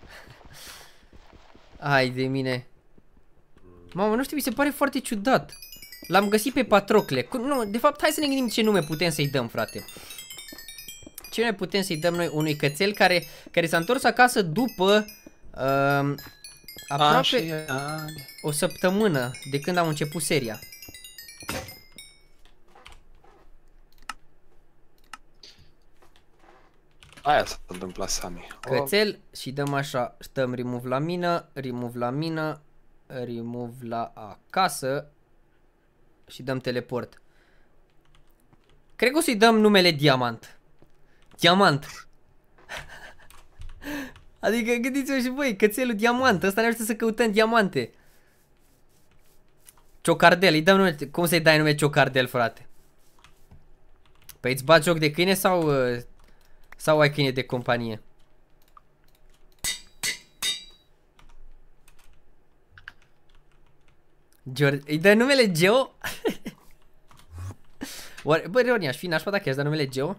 Hai de mine. Mamă, nu știu, mi se pare foarte ciudat. L-am găsit pe Patrocle. Nu, de fapt, hai să ne gândim ce nume putem să-i dăm, frate. Ce nume putem să-i dăm noi unui cățel care s-a întors acasă după aproape o săptămână de când am început seria. Aia s-a întâmplat, Sami. Cățel și dăm așa, stăm remove la mină, remove la mină, remove la acasă și dăm teleport. Cred că o să-i dăm numele Diamant. Diamant. Adică gândiți-vă și voi, cățelul Diamant, ăsta ne ajută să căutăm diamante. Ciocardel, îi dăm nume, cum să-i dai nume Ciocardel, frate? Păi îți bagi joc de câine sau ai câine de companie? Îi dă numele Geo? Bă, Leonia, aș fi nașpa dacă i-aș da numele Geo?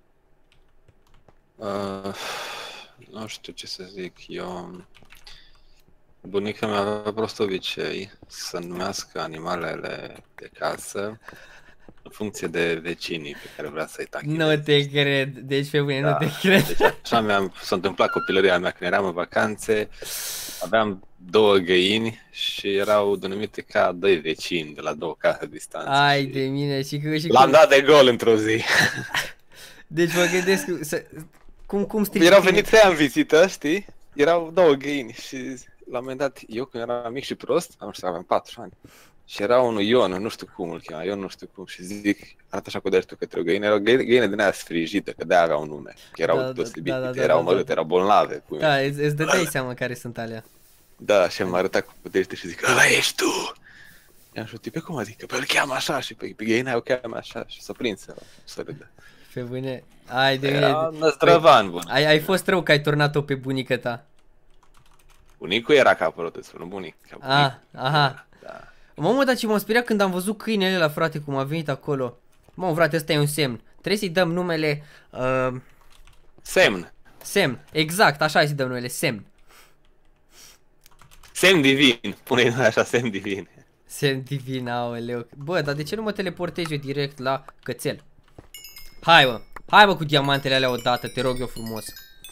Nu știu ce să zic, eu... Bunica mea avea prost obicei să numească animalele de casă în funcție de vecinii pe care vrea să-i tachineze. Nu te cred, deci pe bune, Da, nu te cred. Deci așa s-a întâmplat copilăria mea când eram în vacanțe, aveam 2 găini și erau denumite ca 2 vecini de la 2 case distanță. Ai de mine și l-am dat de gol într-o zi. Deci mă gândesc cum strici. Erau venit ea în vizită, știi? Erau 2 găini și la un moment dat, eu când eram mic și prost, am știu, aveam 4 ani. Și era unul Ion, nu știu cum îl chema, Ion nu știu cum, și zic, arată așa cu degetul către o găină, era o găină din aia sfrijită, că de-aia avea un nume, că erau deosebite, erau mărâte, erau bolnave. Da, îți dădeai seama care sunt alea. Da, și m-a arătat cu degetul și zic, ăla ești tu! I-am șutit, pe cum adică? Pe îl cheamă așa și pe găina o cheamă așa și s-a prins să râdă. Pe bune, ai de mine. Era năzdrăvan, bun. Ai fost rău că ai turnat-o pe bunica ta. Bunicul era capătul, îți spun, bunic. Aha. Da. Mamă, dar ce m-am speriat când am văzut câinele la frate, cum a venit acolo. Mamă, frate, ăsta e un semn. Trebuie să-i dăm numele... Semn. Semn, exact, așa să-i dăm numele, semn. Semn divin, pune-i așa, semn divin. Semn divin, aoleu. Bă, dar de ce nu mă teleportez eu direct la cățel? Hai bă cu diamantele alea odată, te rog eu frumos.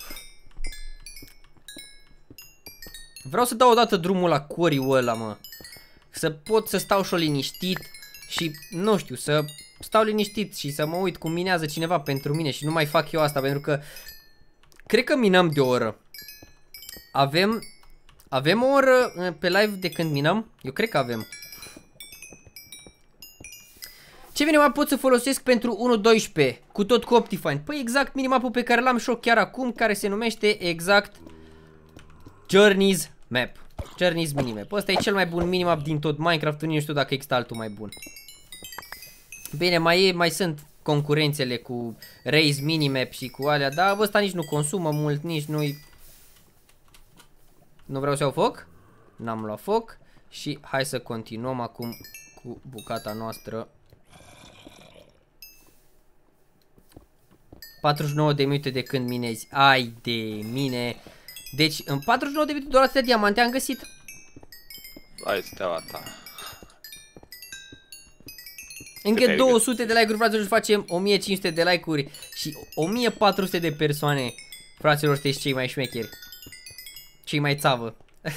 Vreau să dau odată drumul la coriul ăla, mă. Să pot să stau și-o liniștit și, nu știu, să stau liniștit și să mă uit cum minează cineva pentru mine și nu mai fac eu asta, pentru că cred că minăm de o oră. Avem o oră pe live de când minăm? Eu cred că avem. Ce minimap pot să folosesc pentru 1.12 cu tot cu Optifine? Păi exact minimapul pe care l-am și eu chiar acum, care se numește exact Journeys Map. Journeys Minimap. Ăsta e cel mai bun minimap din tot Minecraft-ul, nu știu dacă există altul mai bun. Bine, mai sunt concurențele cu Raze Minimap și cu alea, dar ăsta nici nu consumă mult, nici nu-i... Nu vreau să iau foc? N-am luat foc și hai să continuăm acum cu bucata noastră. 49 de minute de când minezi. Ai de mine. Deci în 49 de minute doar atâtea diamante am găsit. Hai steaua ta. Încă 200 de like-uri, fraților, și facem 1500 de like-uri și 1400 de persoane. Fraților, sunteți cei mai șmecheri. Cei mai țavă.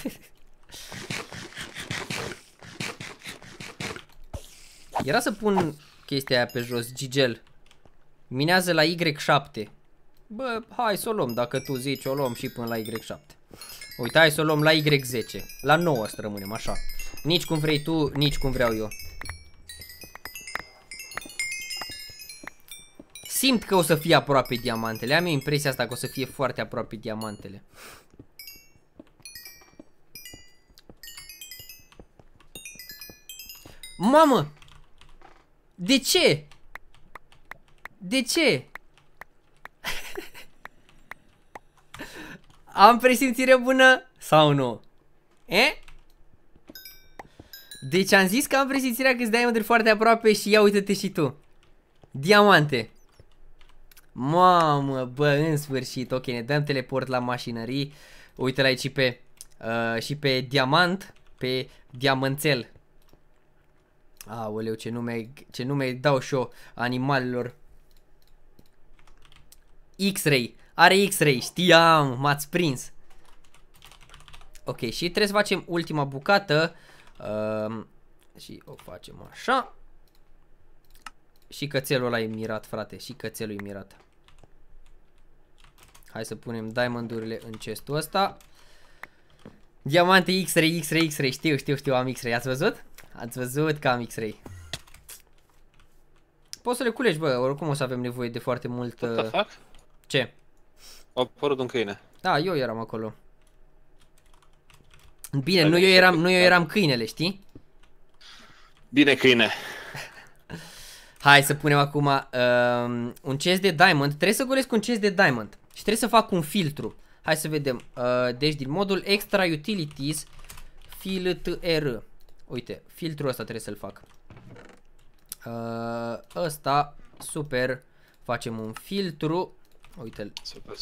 Era să pun chestia aia pe jos, Gigel. Minează la Y7. Bă, hai să o luăm, dacă tu zici o luăm și până la Y7. Uite, hai să o luăm la Y10. La 9 să rămânem, așa. Nici cum vrei tu, nici cum vreau eu. Simt că o să fie aproape diamantele. Am eu impresia asta că o să fie foarte aproape diamantele. Mamă! De ce? De ce? Am presimțire bună. Sau nu? Deci am zis că am presimțirea că-ți diamanturi foarte aproape și ia uite-te și tu. Diamante. Mamă, bă, în sfârșit. Ok, ne dăm teleport la mașinării. Uite-l aici și pe diamant, pe diamănțel. Aoleu, ce nume dau și eu animalelor. X-Ray. Are X-Ray, știam, m-ați prins. Ok, și trebuie să facem ultima bucată. Și o facem așa. Și cățelul ăla e mirat, frate. Și cățelul e mirat. Hai să punem diamondurile în chestul ăsta. Diamante X-Ray, X-Ray, X-Ray. Știu, am X-Ray. Ați văzut? Ați văzut că am X-Ray. Poți să le culegi, bă. Oricum o să avem nevoie de foarte mult... What the fuck? Ce? A apărut un câine. Da, eu eram acolo. Bine, nu eu eram câinele, știi? Bine, câine. Hai să punem acum un chest de diamond. Trebuie să golesc un chest de diamond. Și trebuie să fac un filtru. Hai să vedem. Deci din modul extra utilities filtr. Uite, filtrul ăsta trebuie să-l fac. Ăsta, super. Facem un filtru. Uite-l.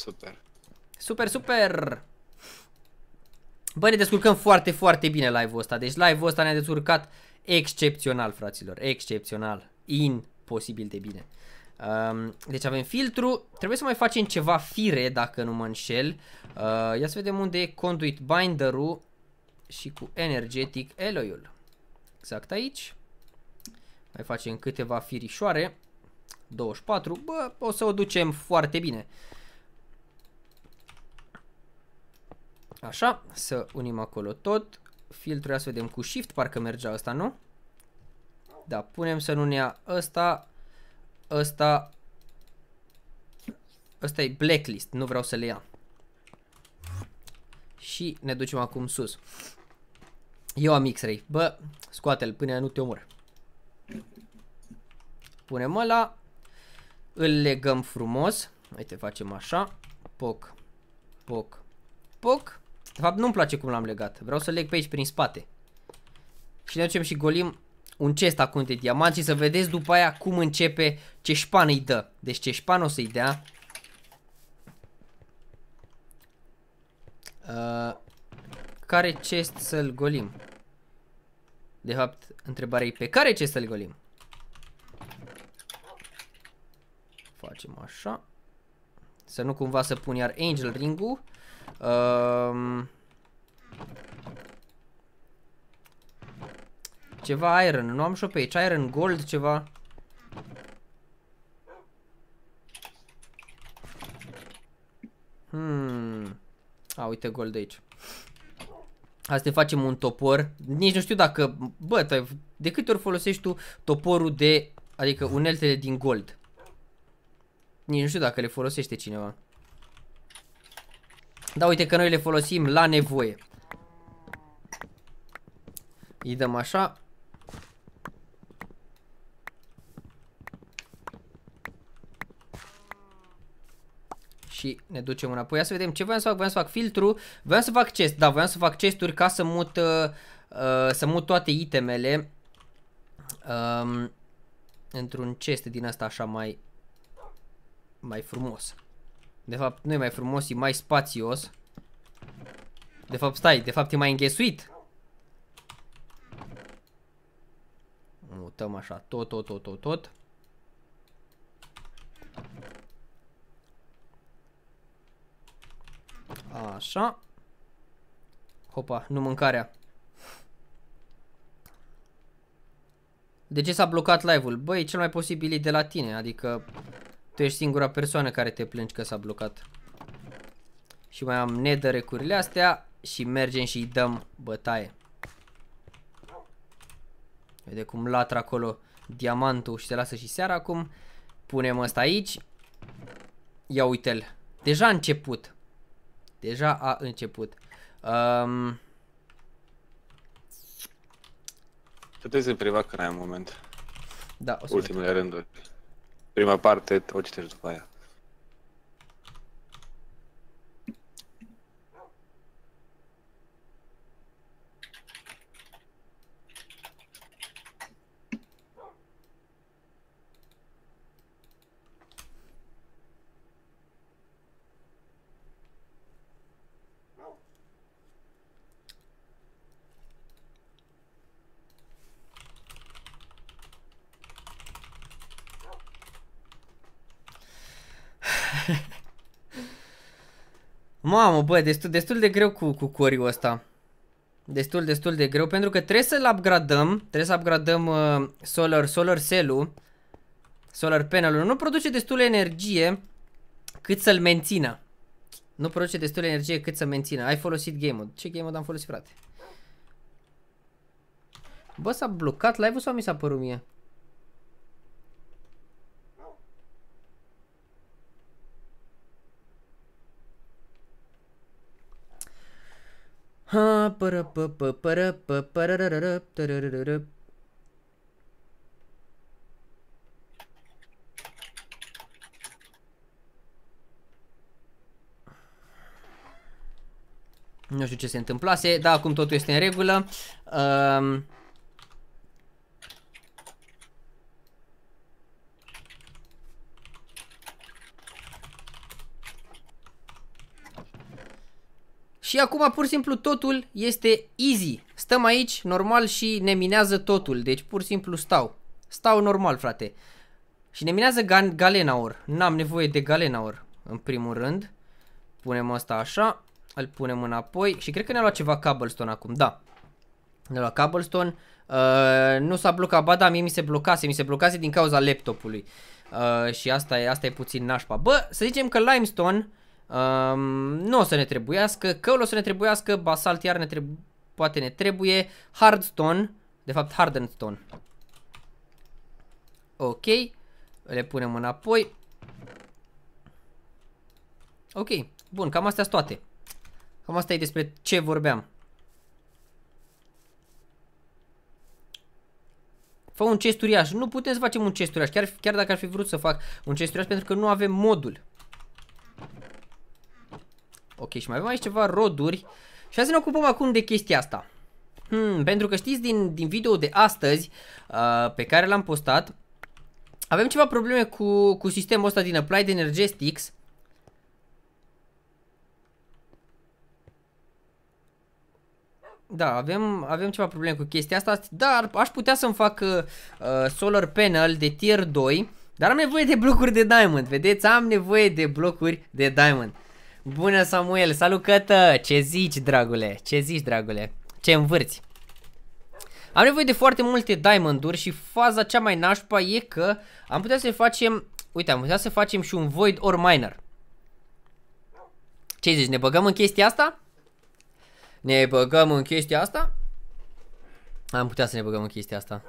Super. Bă, ne descurcăm foarte, foarte bine live-ul ăsta. Deci live-ul ăsta ne-a descurcat excepțional, fraților. Excepțional. Imposibil de bine. Deci avem filtru. Trebuie să mai facem ceva fire, dacă nu mă înșel. Ia să vedem unde e conduit binder-ul și cu energetic alloy-ul. Exact aici. Mai facem câteva firișoare. 24. Bă, o să o ducem foarte bine. Așa, să unim acolo tot. Filtrul, ia să vedem cu shift, parcă mergea ăsta, nu? Da, punem să nu ne ia ăsta. Ăsta e blacklist, nu vreau să le ia. Și ne ducem acum sus. Eu am X-Ray. Bă, scoate-l până nu te omor. Punem ăla. Îl legăm frumos. Uite, facem așa. Poc. De fapt nu-mi place cum l-am legat. Vreau să leg pe aici prin spate. Și ne ducem și golim un chest acum de diamant și să vedeți după aia cum începe, ce șpan îi dă. Deci ce șpan o să-i dea. Care chest să-l golim? De fapt, întrebarea e pe care chest să-l golim? Facem așa. Să nu cumva să pun iar Angel Ring-ul. Ceva iron, nu am și pe aici, iron gold, ceva. Uite gold aici. Asta facem un topor. Nici nu știu dacă, bă, de câte ori folosești tu toporul de, adică uneltele din gold. Nici nu știu dacă le folosește cineva. Da, uite că noi le folosim la nevoie. Îi dăm așa. Și ne ducem înapoi. Ia să vedem ce voiam să fac. Voiam să fac filtru. Voiam să fac chest. Da, voiam să fac chesturi ca să mut toate itemele într-un chest din asta așa mai frumos. De fapt, nu e mai frumos, e mai spațios. De fapt, stai, de fapt e mai înghesuit. Mutăm așa, tot. Așa. Hopa, nu mâncarea. De ce s-a blocat live-ul? Băi, cel mai posibil e de la tine, adică tu ești singura persoană care te plângi că s-a blocat. Și mai am nether-recurile astea și mergem și îi dăm bătaie. Vede cum latră acolo diamantul și se lasă și seara acum. Punem ăsta aici. Ia uite-l. Deja a început. Deja a început. Puteți în privat că n-ai un moment. Da, o să ultimele rânduri. Prima parte o citești după aia. Mamă, bă, destul de greu cu coriul ăsta. Destul de greu, pentru că trebuie să-l upgradăm. Trebuie să upgradăm solar cell-ul. Solar panel-ul. Nu produce destulă energie cât să-l mențină. Nu produce destulă energie cât să mențină. Ai folosit game mode. Ce game mode am folosit, frate? Bă, s-a blocat live-ul sau mi s-a părut mie? Ha, nu știu ce se întâmplase, dar acum totul este în regulă. Și acum pur și simplu totul este easy. Stăm aici normal și ne minează totul. Deci pur și simplu stau normal, frate. Și ne minează Galenaur. N-am nevoie de Galenaur în primul rând. Punem asta așa. Îl punem înapoi. Și cred că ne-a luat ceva cobblestone acum. Da, ne-a luat cobblestone. Nu s-a blocat. Ba da, mie mi se blocase din cauza laptopului. Și asta e puțin nașpa. Bă, să zicem că limestone nu o să ne trebuiască. Căul o să ne trebuiască. Basalt iar poate ne trebuie. Hardstone. De fapt hardened stone. Ok. Le punem înapoi. Ok. Bun, cam astea sunt toate. Cam asta e despre ce vorbeam. Fă un chest uriaș. Nu putem să facem un chest uriaș. Chiar dacă ar fi vrut să fac un chest uriaș, pentru că nu avem modul. Ok, și mai avem aici ceva roduri. Și hai să ne ocupăm acum de chestia asta. Pentru că știți din video de astăzi pe care l-am postat, avem ceva probleme cu sistemul ăsta din Applied Energetics. Da, avem ceva probleme cu chestia asta, dar aș putea să-mi fac solar panel de tier 2, dar am nevoie de blocuri de diamond, vedeți? Am nevoie de blocuri de diamond. Bună, Samuel, salut, Cătă! Ce zici, dragule? Ce zici, dragule? Ce învârți? Am nevoie de foarte multe diamonduri și faza cea mai nașpa e că am putea să facem, uite, am putea să facem și un void ore miner. Ce zici, ne băgăm în chestia asta? Ne băgăm în chestia asta? Am putea să ne băgăm în chestia asta.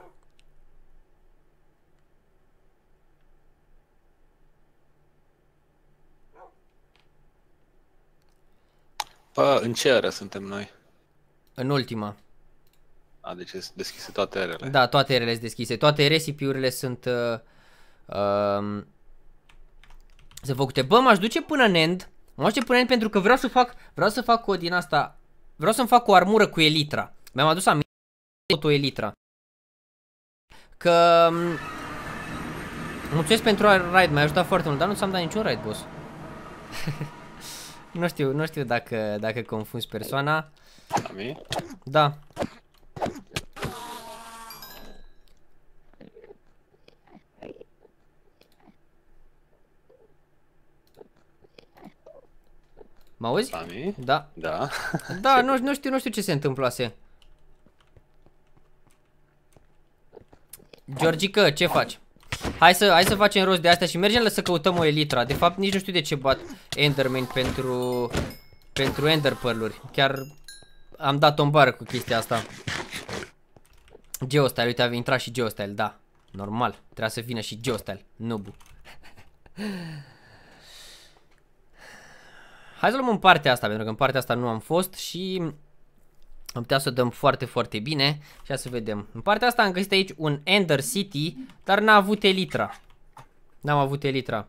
Bă, în ce eră suntem noi? În ultima. Deci sunt deschise toate erele. Da, toate erele sunt deschise. Toate recipe-urile sunt sunt făcute. Bă, m-aș duce până în end. M-aș duce până în end pentru că vreau să fac o din asta. Vreau să-mi fac o armură cu elitra. Mi-am adus aminte tot o elitra. Că mulțumesc pentru raid, m-ai ajutat foarte mult, dar nu ți-am dat niciun raid, boss. Nu știu dacă confunzi persoana. Ami? Da. Mă auzi? Ami? Da. Da. Da, nu știu ce se întâmplase. Georgica, ce faci? Hai să facem rost de astea și mergem să căutăm o elitra. De fapt, nici nu știu de ce bat Enderman pentru Ender Pearl-uri. Chiar am dat-o în bară cu chestia asta. Geostyle, uite, a intrat și Geostyle, da. Normal, trebuia să vină și Geostyle, nubu. Hai să luăm în partea asta, pentru că în partea asta nu am fost și am putea să o dăm foarte, foarte bine. Și hai să vedem. În partea asta am găsit aici un Ender City, dar n-a avut elitra. N-am avut elitra.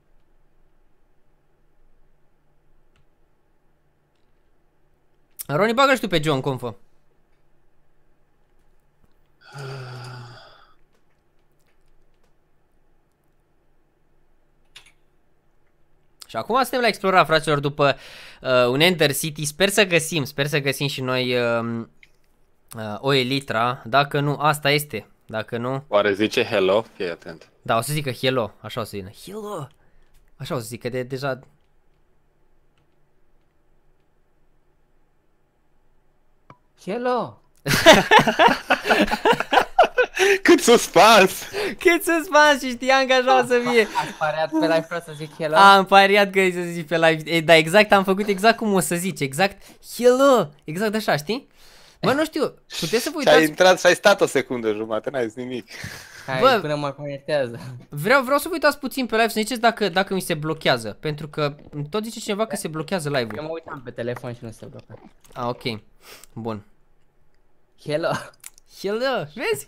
Roni, bagă-l și tu pe John, confă. Și acum suntem la explorat, fraților, după un Ender City. Sper să găsim și noi o elitra. Dacă nu, asta este. Dacă nu... Oare zice hello? Fii atent. Da, o să zică hello. Așa o să zică. Hello. Așa o să zic, că deja... Hello! Cât suspans! Cât suspans și știam că așa o să fie. Ați pariat pe live vreau să zic hello? Am pariat că să zici pe live. E, da, exact, am făcut exact cum o să zici. Exact, hello! Exact așa, știi? Bă, nu știu, puteți să vă Și ai uitați... intrat și ai stat o secundă jumate, n-ai zis nimic. Hai, Bă. până mă conectează. Vreau să vă uitați puțin pe live, să ziceți dacă mi se blochează. Pentru că tot zice cineva că se blochează Eu live-ul. mă uitam pe telefon și nu se bloca. Ah, ok. Bun. Hello! Hello, vezi?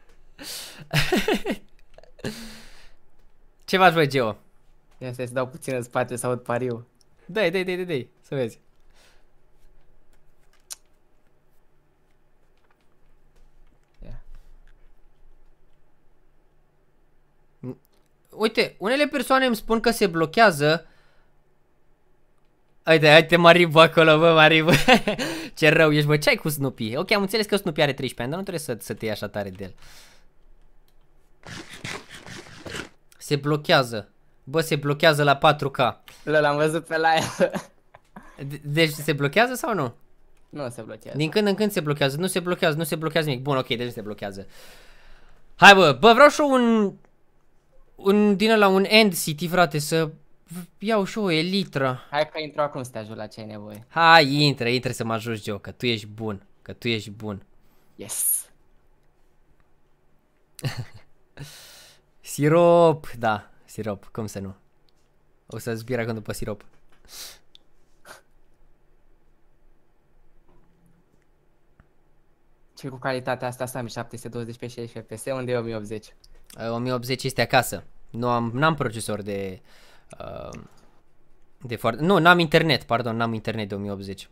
Ce faci, băi, Geo? Ia să dau puțin în spate să aud pariu. Dai, să vezi. Ia. Uite, unele persoane îmi spun că se blochează. Uite, Maribu acolo, bă, Maribu. Ce rău ești, bă, ce ai cu Snoopy? Ok, am înțeles că Snoopy are 13 ani, dar nu trebuie să te iei așa tare de el. Se blochează. Bă, se blochează la 4K. L-am văzut pe live. Deci se blochează sau nu? Nu se blochează. Din când în când se blochează, nu se blochează nimic. Bun, ok, deci nu se blochează. Hai, bă, vreau și un din ăla, un End City, frate, să iau și o elitră. Hai că intru acum să te ajut la ce ai nevoie. Hai, intră să mă ajut, Geo, că tu ești bun, Yes! Sirop, da, sirop, cum să nu? O să zbir acum după sirop. Ce cu calitatea asta am 720 pe 60 fps, unde e 1080? 1080 este acasă. N-am procesor nu, n-am internet, pardon, n-am internet de 1080.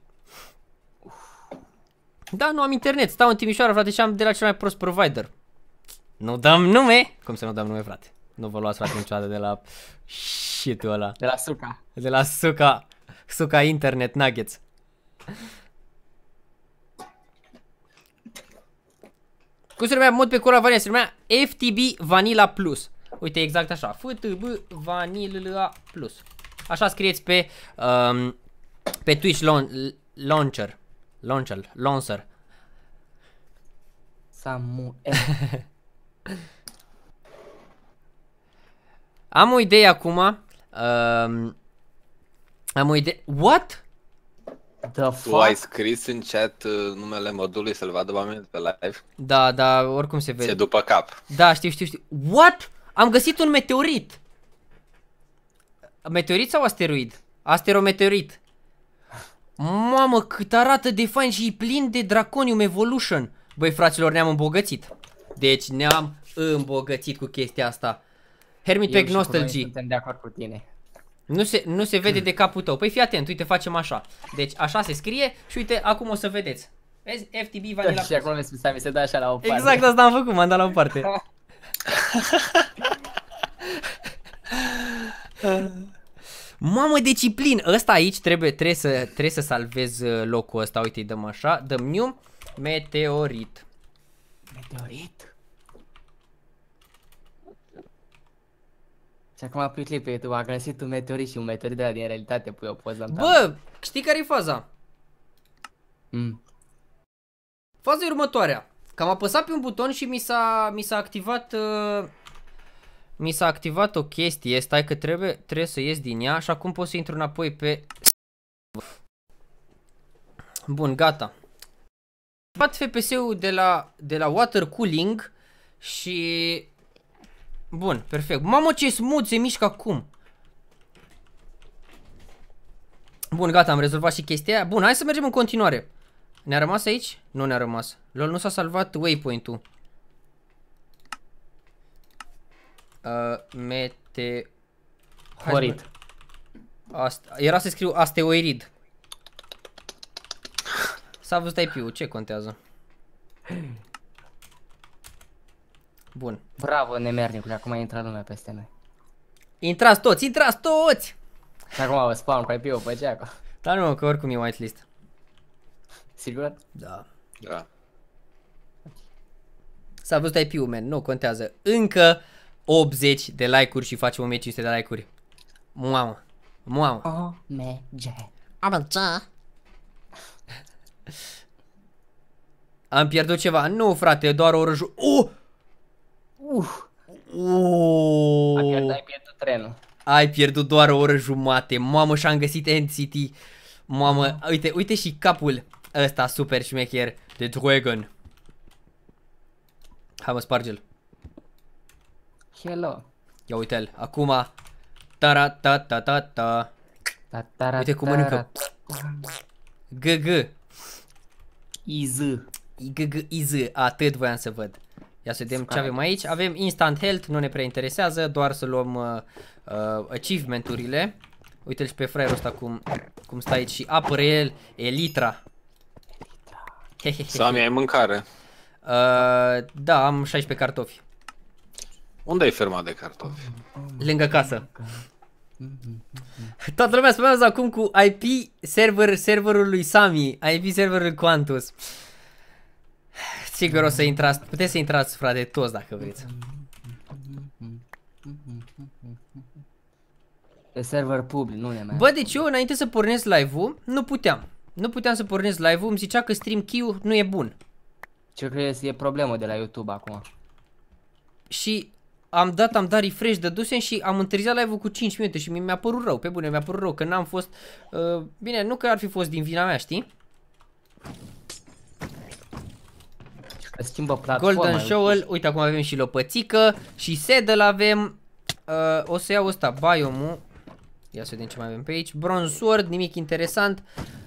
Da, nu am internet, stau în Timișoara, frate, și am de la cel mai prost provider. Nu dăm nume? Cum să nu dăm nume, frate? Nu vă luați, frate, niciodată de la shit-ul ăla. De la Suca. De la Suca Internet Nuggets. Cum se numea mod pe cola vanilla? Se numea FTB Vanilla Plus. Uite, exact așa. FTB Vanilla Plus. Așa scrieți pe Twitch Launcher. Samuel. Am o idee acum. Am o idee. What? The Tu ai fuck? scris în chat numele modului să-l vadă oamenii pe live? Da, oricum se vede. Se după cap. Da, știu. What? Am găsit un meteorit. Meteorit sau asteroid? Asterometeorit. Mamă, cât arată de fain și e plin de Draconium Evolution. Băi, fraților, ne-am îmbogățit. Deci ne-am îmbogățit cu chestia asta. Hermit Eu Pack și cu noi Nostalgie. suntem de acord cu tine. Nu se vede de capul tău. Păi fii atent, uite, facem așa. Deci așa se scrie și uite, acum o să vedeți. Vezi? FTB Vanilla Și Plus. acum mi se dă așa la o parte. Exact asta am făcut, m-am dat la o parte. Mamă, deci e plin. Ăsta aici trebuie să salvez locul ăsta. Uite, îi dăm așa. Dăm new meteorit. Meteorit? Și acum a pus clip pe YouTube, a găsit un meteorit și un meteorit de la din realitate, pui o poză în Bă, știi care e faza? Faza e următoarea. Că am apăsat pe un buton și mi s-a activat mi s-a activat o chestie. Stai că trebuie să ies din ea și acum pot să intru înapoi pe... Bun, gata. Am luat FPS-ul de la water cooling și... Bun, perfect. Mamă, ce smooth se mișcă acum. Bun, gata, am rezolvat și chestia aia. Bun, hai să mergem în continuare. Ne-a rămas aici? Nu ne-a rămas. Lol, nu s-a salvat waypoint-ul. Horit. Era să scriu asteroid. S-a văzut IP-ul, ce contează? Bun. Bravo, nemernicule, acum a intrat lumea peste noi. Intrați toți! Și acum vă spawn cu IP-ul pe geacă. Dar nu, că oricum e whitelist. Sigur? Da. Da. S-a văzut IP-ul, man, nu contează. Încă 80 de like-uri și facem 1500 de like-uri. Mamă. Mamă. O merge. Am pierdut ceva. Nu, frate, doar o oră Ai pierdut trenul. Ai pierdut doar o oră jumate. Mamă, și-am găsit Entity. Mamă, uite și capul ăsta super șmecher. The Dragon. Hai mă, sparge-l. Hello. Ia uite-l. Acum. Ta-ra-ta-ta-ta-ta. Uite cum mănâncă. GG. Iz. GG iz. Atât voiam să văd. Ia să vedem ce avem aici. Avem instant health, nu ne prea interesează, doar să luăm achievement-urile. Uite-l și pe fraierul ăsta cum stă aici și apără el, Elytra. Sami, ai mâncare? Da, am 16 cartofi. Unde ai ferma de cartofi? Lângă casă. Toată lumea spune acum cu IP serverul lui Sami, IP serverul Quantus. Sigur o să intrați, puteți să intrați, frate, toți dacă vreți. Pe server public, nu ne mai. Bă, deci eu înainte să pornesc live-ul, nu puteam. Nu puteam să pornesc live-ul, îmi zicea că stream queue nu e bun. Ce crezi, e problemă de la YouTube acum. Și am dat refresh, dădusem și am întârziat live-ul cu 5 minute și mi-a părut rău, pe bune, mi-a părut rău că n-am fost... bine, nu că ar fi fost din vina mea, știi? Că schimbă platforma. Golden Shovel, uite acum avem și lopățică și saddle avem. O să iau ăsta, biomul. Ia să vedem ce mai avem pe aici. Bronze Sword, nimic interesant.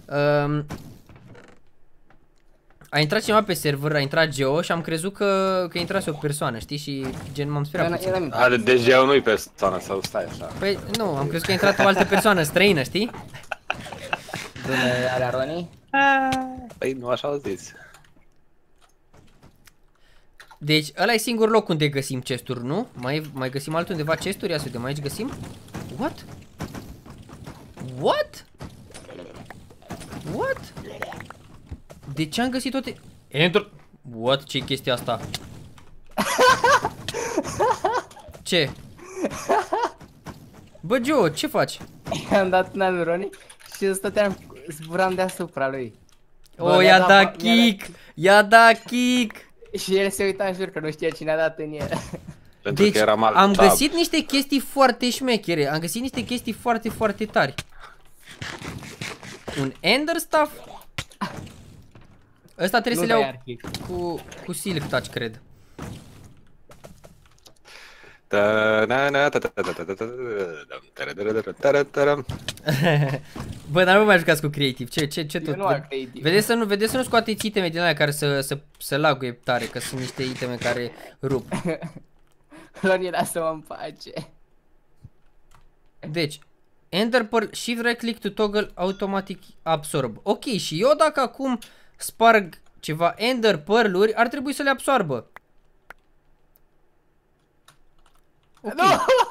A intrat cineva pe server, a intrat Geo și am crezut că intrase o persoană, știi? Și gen m-am speriat puțin. Deci eu nu-i persoană, sau stai așa. Păi nu, am crezut că a intrat o altă persoană străină, știi? Bună, alea Roni? Păi nu așa au zis. Deci ăla e singur loc unde găsim chesturi, nu? Mai găsim altundeva chesturi? Ia să vedem, aici găsim? What? What? What? De ce am găsit toate... Enter... What? Ce-i chestia asta? Ce? Bă, Joe, ce faci? I-am dat una lui Roni și stăteam, zburam deasupra lui. Oh, i-a dat kick! I-a dat kick! Și el se uita în jur că nu știa cine a dat în el. Pentru Deci că era mal am găsit niște chestii foarte șmechere. Am găsit niște chestii foarte, foarte tari. Un Ender Staff. Ăsta trebuie să le iau cu Silk Touch, cred. Bă, dar nu mai jucați cu creative. Ce tot? Vedeți să nu scoateți iteme din alea care să laguie tare, că sunt niște iteme care rup. Roni, lasă-mă în pace. Deci, Ender Pearl, Shift Right Click to Toggle Automatic Absorb. Ok, și eu dacă acum sparg ceva Ender Pearl-uri, ar trebui să le absorbă. Ok. No!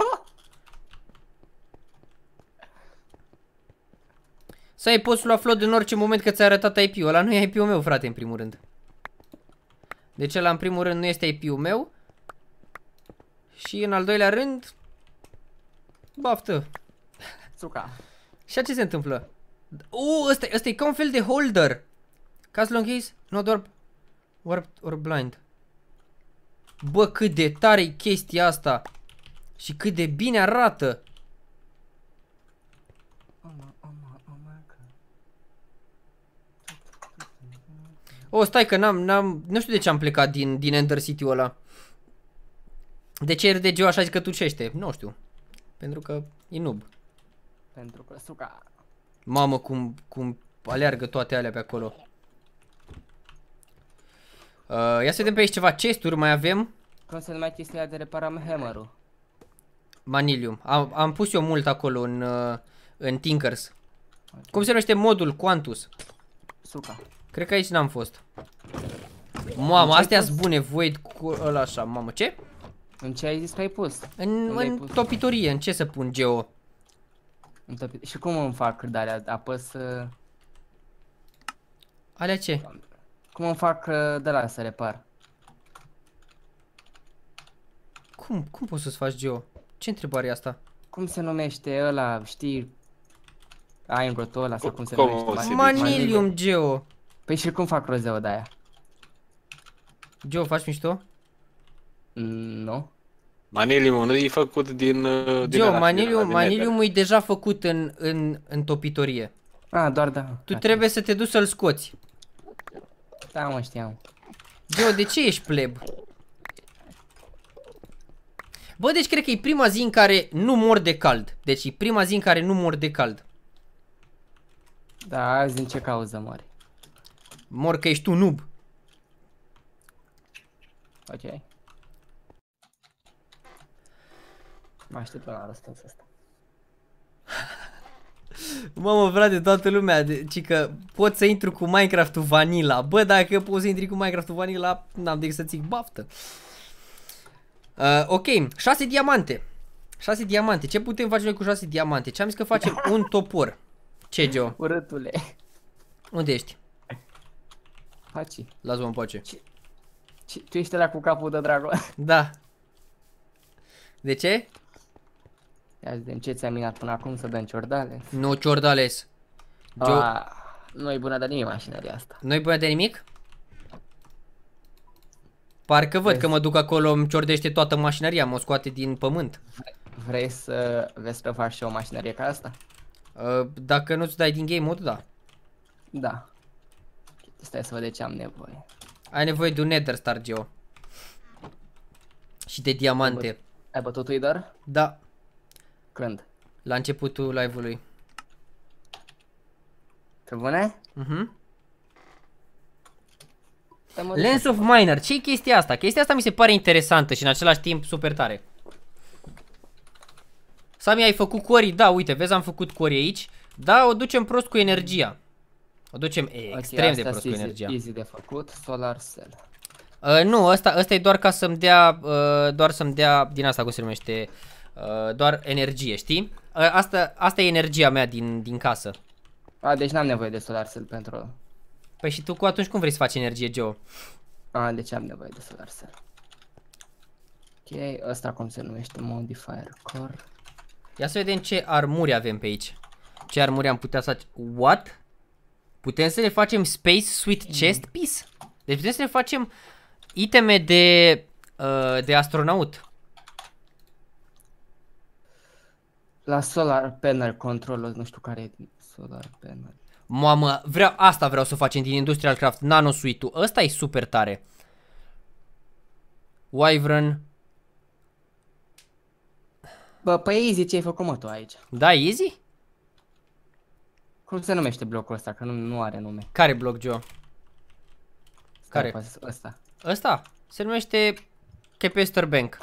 Să ai poți lua float în orice moment că ți-a arătat IP-ul. Ăla nu e IP-ul meu, frate, în primul rând. Deci ăla în primul rând nu este IP-ul meu. Și în al doilea rând, baftă. Suca. Și ce se întâmplă? Ăsta e ca un fel de holder. Cast long gaze, not warped or blind. Bă, cât de tare e chestia asta. Și cât de bine arată. Stai că nu știu de ce am plecat din Ender City-ul ăla. De ce RDG așa zic că tucește? Nu știu. Pentru că e noob. Pentru că suca. Mamă, cum aleargă toate alea pe acolo. Ia să vedem pe aici ceva chesturi mai avem. Cum se numea chestia de reparam hammer-ul? Manilium. Am pus eu mult acolo în Tinkers. Okay. Cum se numește modul Quantus? Suca. Cred că aici n-am fost. Mamă, astea-s bune, Void cu ăla așa, mamă, ce? În ce ai zis că ai pus? În topitorie, în ce să pun, Geo? Și cum îmi fac de alea? Apăs... Alea ce? Cum îmi fac de la să repar? Cum poți să-ți faci, Geo? Ce întrebare e asta? Cum se numește ăla, știi? Ai în rotul ăla sau cum se Cum numește? o să Manilium, Geo. Păi și cum fac rozeu de aia? Geo, faci mișto? Nu. Manilium nu e făcut din Geo, ăla, maniliumul e deja făcut în topitorie. Ah, doar da. Tu trebuie să te duci să-l scoți. Da, mă, știam. Geo, de ce ești pleb? Bă, deci cred că e prima zi în care nu mor de cald. Deci e prima zi în care nu mor de cald. Da, azi din ce cauză mori? Mor că ești tu noob. Ok. Mă aștept până la răspunsul ăsta. Mamă, frate, toată lumea, deci că pot să intru cu Minecraft-ul Vanilla. Bă, dacă poți să intri cu Minecraft-ul Vanilla, n-am decât să zic baftă. Ok, 6 diamante. 6 diamante. Ce putem face noi cu 6 diamante? Ce am zis că facem? Un topor. Ce, Geo? Urâtule. Unde ești? Faci. Lasă-mă în pace. Tu ești ăla cu capul de drago. Da. De ce? Ia zi, ce ți-a minat până acum să dăm ciordale? Nu, ciordales. Geo, Nu-i bună de nimic mașinăria asta. nu-i bună de nimic? Parcă văd că mă duc acolo, îmi ciordește toată mașinăria, mă scoate din pământ. Vrei să vezi să faci și o mașinărie ca asta? Dacă nu-ți dai din game mode, da. Da. Stai să văd de ce am nevoie. Ai nevoie de un Nether Star, Geo. Și de diamante. Ai bătut Wither? Da, Când? la începutul live-ului. Pe bune? Lens of Miner, ce-i chestia asta? Chestia asta mi se pare interesantă și în același timp super tare. Sami, ai făcut corii? Da, uite, vezi, am făcut corii aici. Da, o ducem prost cu energia. O ducem extrem de prost cu energia. Easy de făcut, solar cell. Nu, ăsta e doar ca să-mi dea, doar să-mi dea, din asta cum se numește, doar energie, știi? Asta e energia mea din casă. Deci n-am nevoie de solar cell pentru... Păi și tu atunci cum vrei să faci energie, Geo? Deci am nevoie de solar cell. Ok, ăsta cum se numește? Modifier core. Ia să vedem ce armuri avem pe aici. Ce armuri am putea să face? What? Putem să ne facem Space Suit Chest Piece? Deci putem să ne facem iteme de astronaut. La solar panel control, nu știu care e solar panel. Mamă, asta vreau să facem din Industrial Craft, Nano Suite-ul. Ăsta e super tare. Wyvern. Bă, păi easy ce ai făcut, mă, tu aici? Da, easy? Cum se numește blocul ăsta? Că nu are nume. Care bloc, Geo? Care? Ăsta. Ăsta? Se numește Capacitor Bank.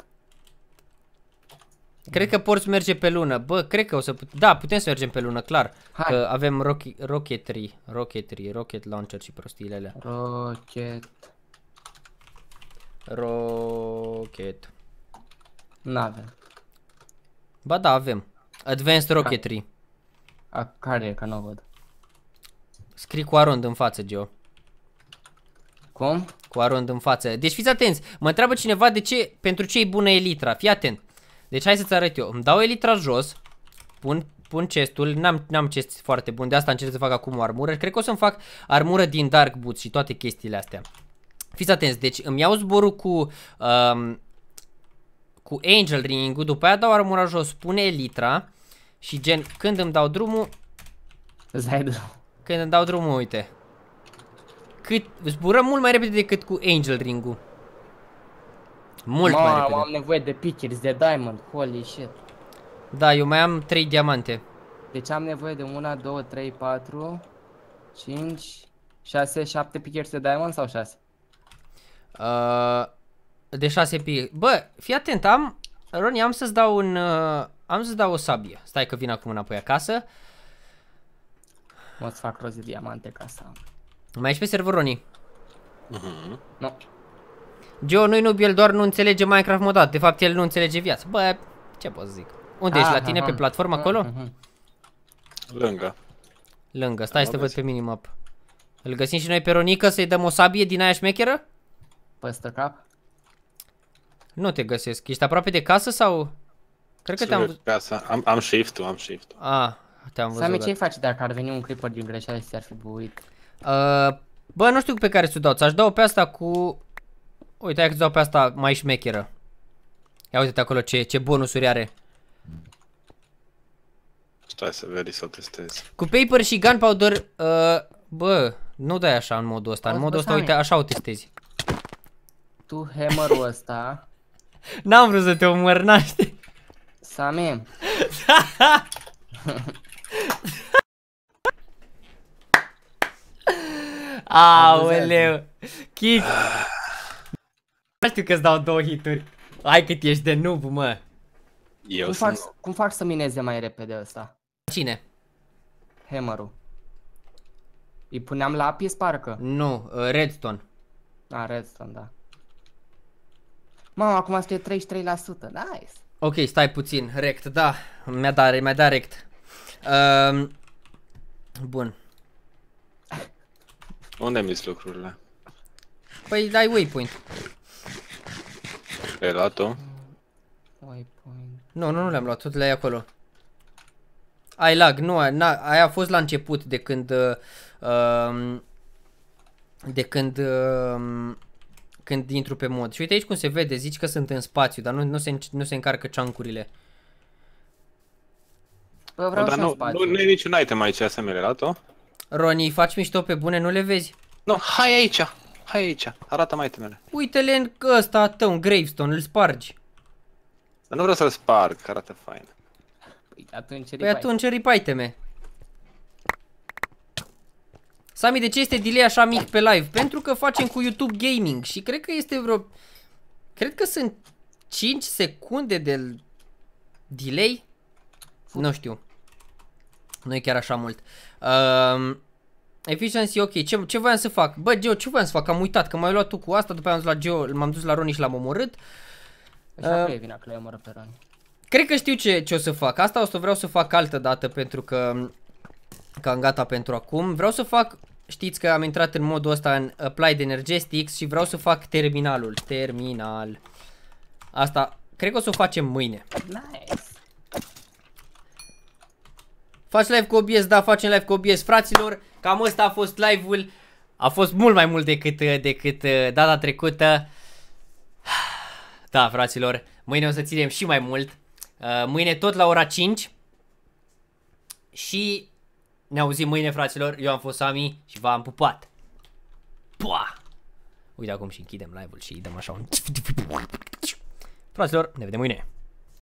Cred că poți merge pe lună. Bă, cred că o să da, putem să mergem pe lună, clar. Hai. Că avem rocket launcher și prostiile alea. Rocket. N-avem. Ba da, avem. Advanced Rocketry. Care e, că nu văd. Scrii cu arond în față, Geo. Cum? Cu arond în față. Deci fiți atenți. Mă întreabă cineva de ce, pentru ce e bună elitra. Fii atent. Deci hai să-ți arăt eu. Îmi dau elitra jos. Pun chestul. N-am chest foarte bun. De asta încerc să fac acum o armură. Cred că o să-mi fac armură din Dark Boots și toate chestiile astea. Fiți atenți. Deci îmi iau zborul cu Angel Ring-ul. După aia dau armura jos. Pune elitra. Și gen, când îmi dau drumul. Când îmi dau drumul, uite. Zburăm mult mai repede decât cu Angel Ring-ul. Mult mai repede. Am nevoie de pickers, de diamond, holy shit. Da, eu mai am 3 diamante. Deci am nevoie de 1, 2, 3, 4, 5, 6, 7 pickers de diamond sau 6? De 6 pickers. Bă, fii atent, Roni, am să-ți dau o sabie. Stai că vin acum înapoi acasă. O să fac rost de diamante ca să am. Mai ești pe server, Roni? Nu. Geo, nu-i noob, el doar nu înțelege Minecraft modat. De fapt, el nu înțelege viața. Bă, ce pot să zic? Unde ești? La tine pe platformă acolo? Lângă. Stai să te văd pe minimap. Îl găsim și noi pe Ronica să-i dăm o sabie din aia șmecheră? Păstă cap? Nu te găsesc. Ești aproape de casă sau? Cred că te-am văzut. Am shift-ul, am shift-ul. Te-am văzut. Sami, ce-i faci dacă ar veni un clipper din greșeală și ți-ar fi buit? Bă, nu știu pe care să o dau. Ți-aș dau pe asta cu... Uite, hai că-ți dau pe asta mai șmecheră. Ia uite-te acolo ce bonusuri are. Stai să veri, să o testez. Cu paper și gunpowder, bă, nu dai așa în modul ăsta. În modul ăsta, uite, așa o testezi. Tu hammerul ăsta... N-am vrut să te omor, n-aștept. Sami. Aoleu. Kick. Nu știu că-ți dau 2 hituri. Hai cât ești de noob, mă. Cum fac să mineze mai repede ăsta? Cine? Hammerul. Îi puneam lapis, parcă? Nu, redstone. Redstone, da. Mamă, acum scrie 33%, nice. Ok, stai puțin, rect, da, mi-a dat rect. Bun. Unde mi-s lucrurile? Păi dai waypoint. Ai luat-o? Waypoint. Nu le-am luat, tot le-ai acolo. Ai lag, nu, aia a fost la început de când intru pe mod. Și uite aici cum se vede, zici că sunt în spațiu, dar nu se încarcă chunk-urile. Bă, vreau și în spațiu. Nu e niciun item aici, asemenea, luat-o? Roni, faci mișto pe bune, nu le vezi? Nu, hai aici, arată-mi itemele. Uite-le în ăsta tău, în gravestone, îl spargi. Dar nu vreau să-l sparg, că arată fain. Păi atunci rip iteme. Sami, de ce este delay așa mic pe live? Pentru că facem cu YouTube Gaming și cred că este vreo... Cred că sunt 5 secunde de delay. Nu știu. Nu e chiar așa mult. Efficiency, ok. Ce voiam să fac? Bă, Geo, ce voiam să fac? Am uitat că m-ai luat tu cu asta, după aia am dus la Geo, m-am dus la Roni și l-am omorât. Așa că e vina că le-ai omorât pe Roni. Cred că știu ce o să fac. Asta o să vreau să fac altă dată pentru că am gata pentru acum. Vreau să fac, știți că am intrat în modul ăsta în Applied Energetics și vreau să fac terminalul. Terminal. Asta cred că o să o facem mâine. Nice. Faci live cu OBS? Da, facem live cu OBS, fraților. Cam ăsta a fost live-ul. A fost mult mai mult decât data trecută. Da, fraților, mâine o să ținem și mai mult. Mâine tot la ora 5. Și ne auzim mâine, fraților. Eu am fost Sami și v-am pupat. Pua! Uite acum și închidem live-ul și dăm așa un... Fraților, ne vedem mâine.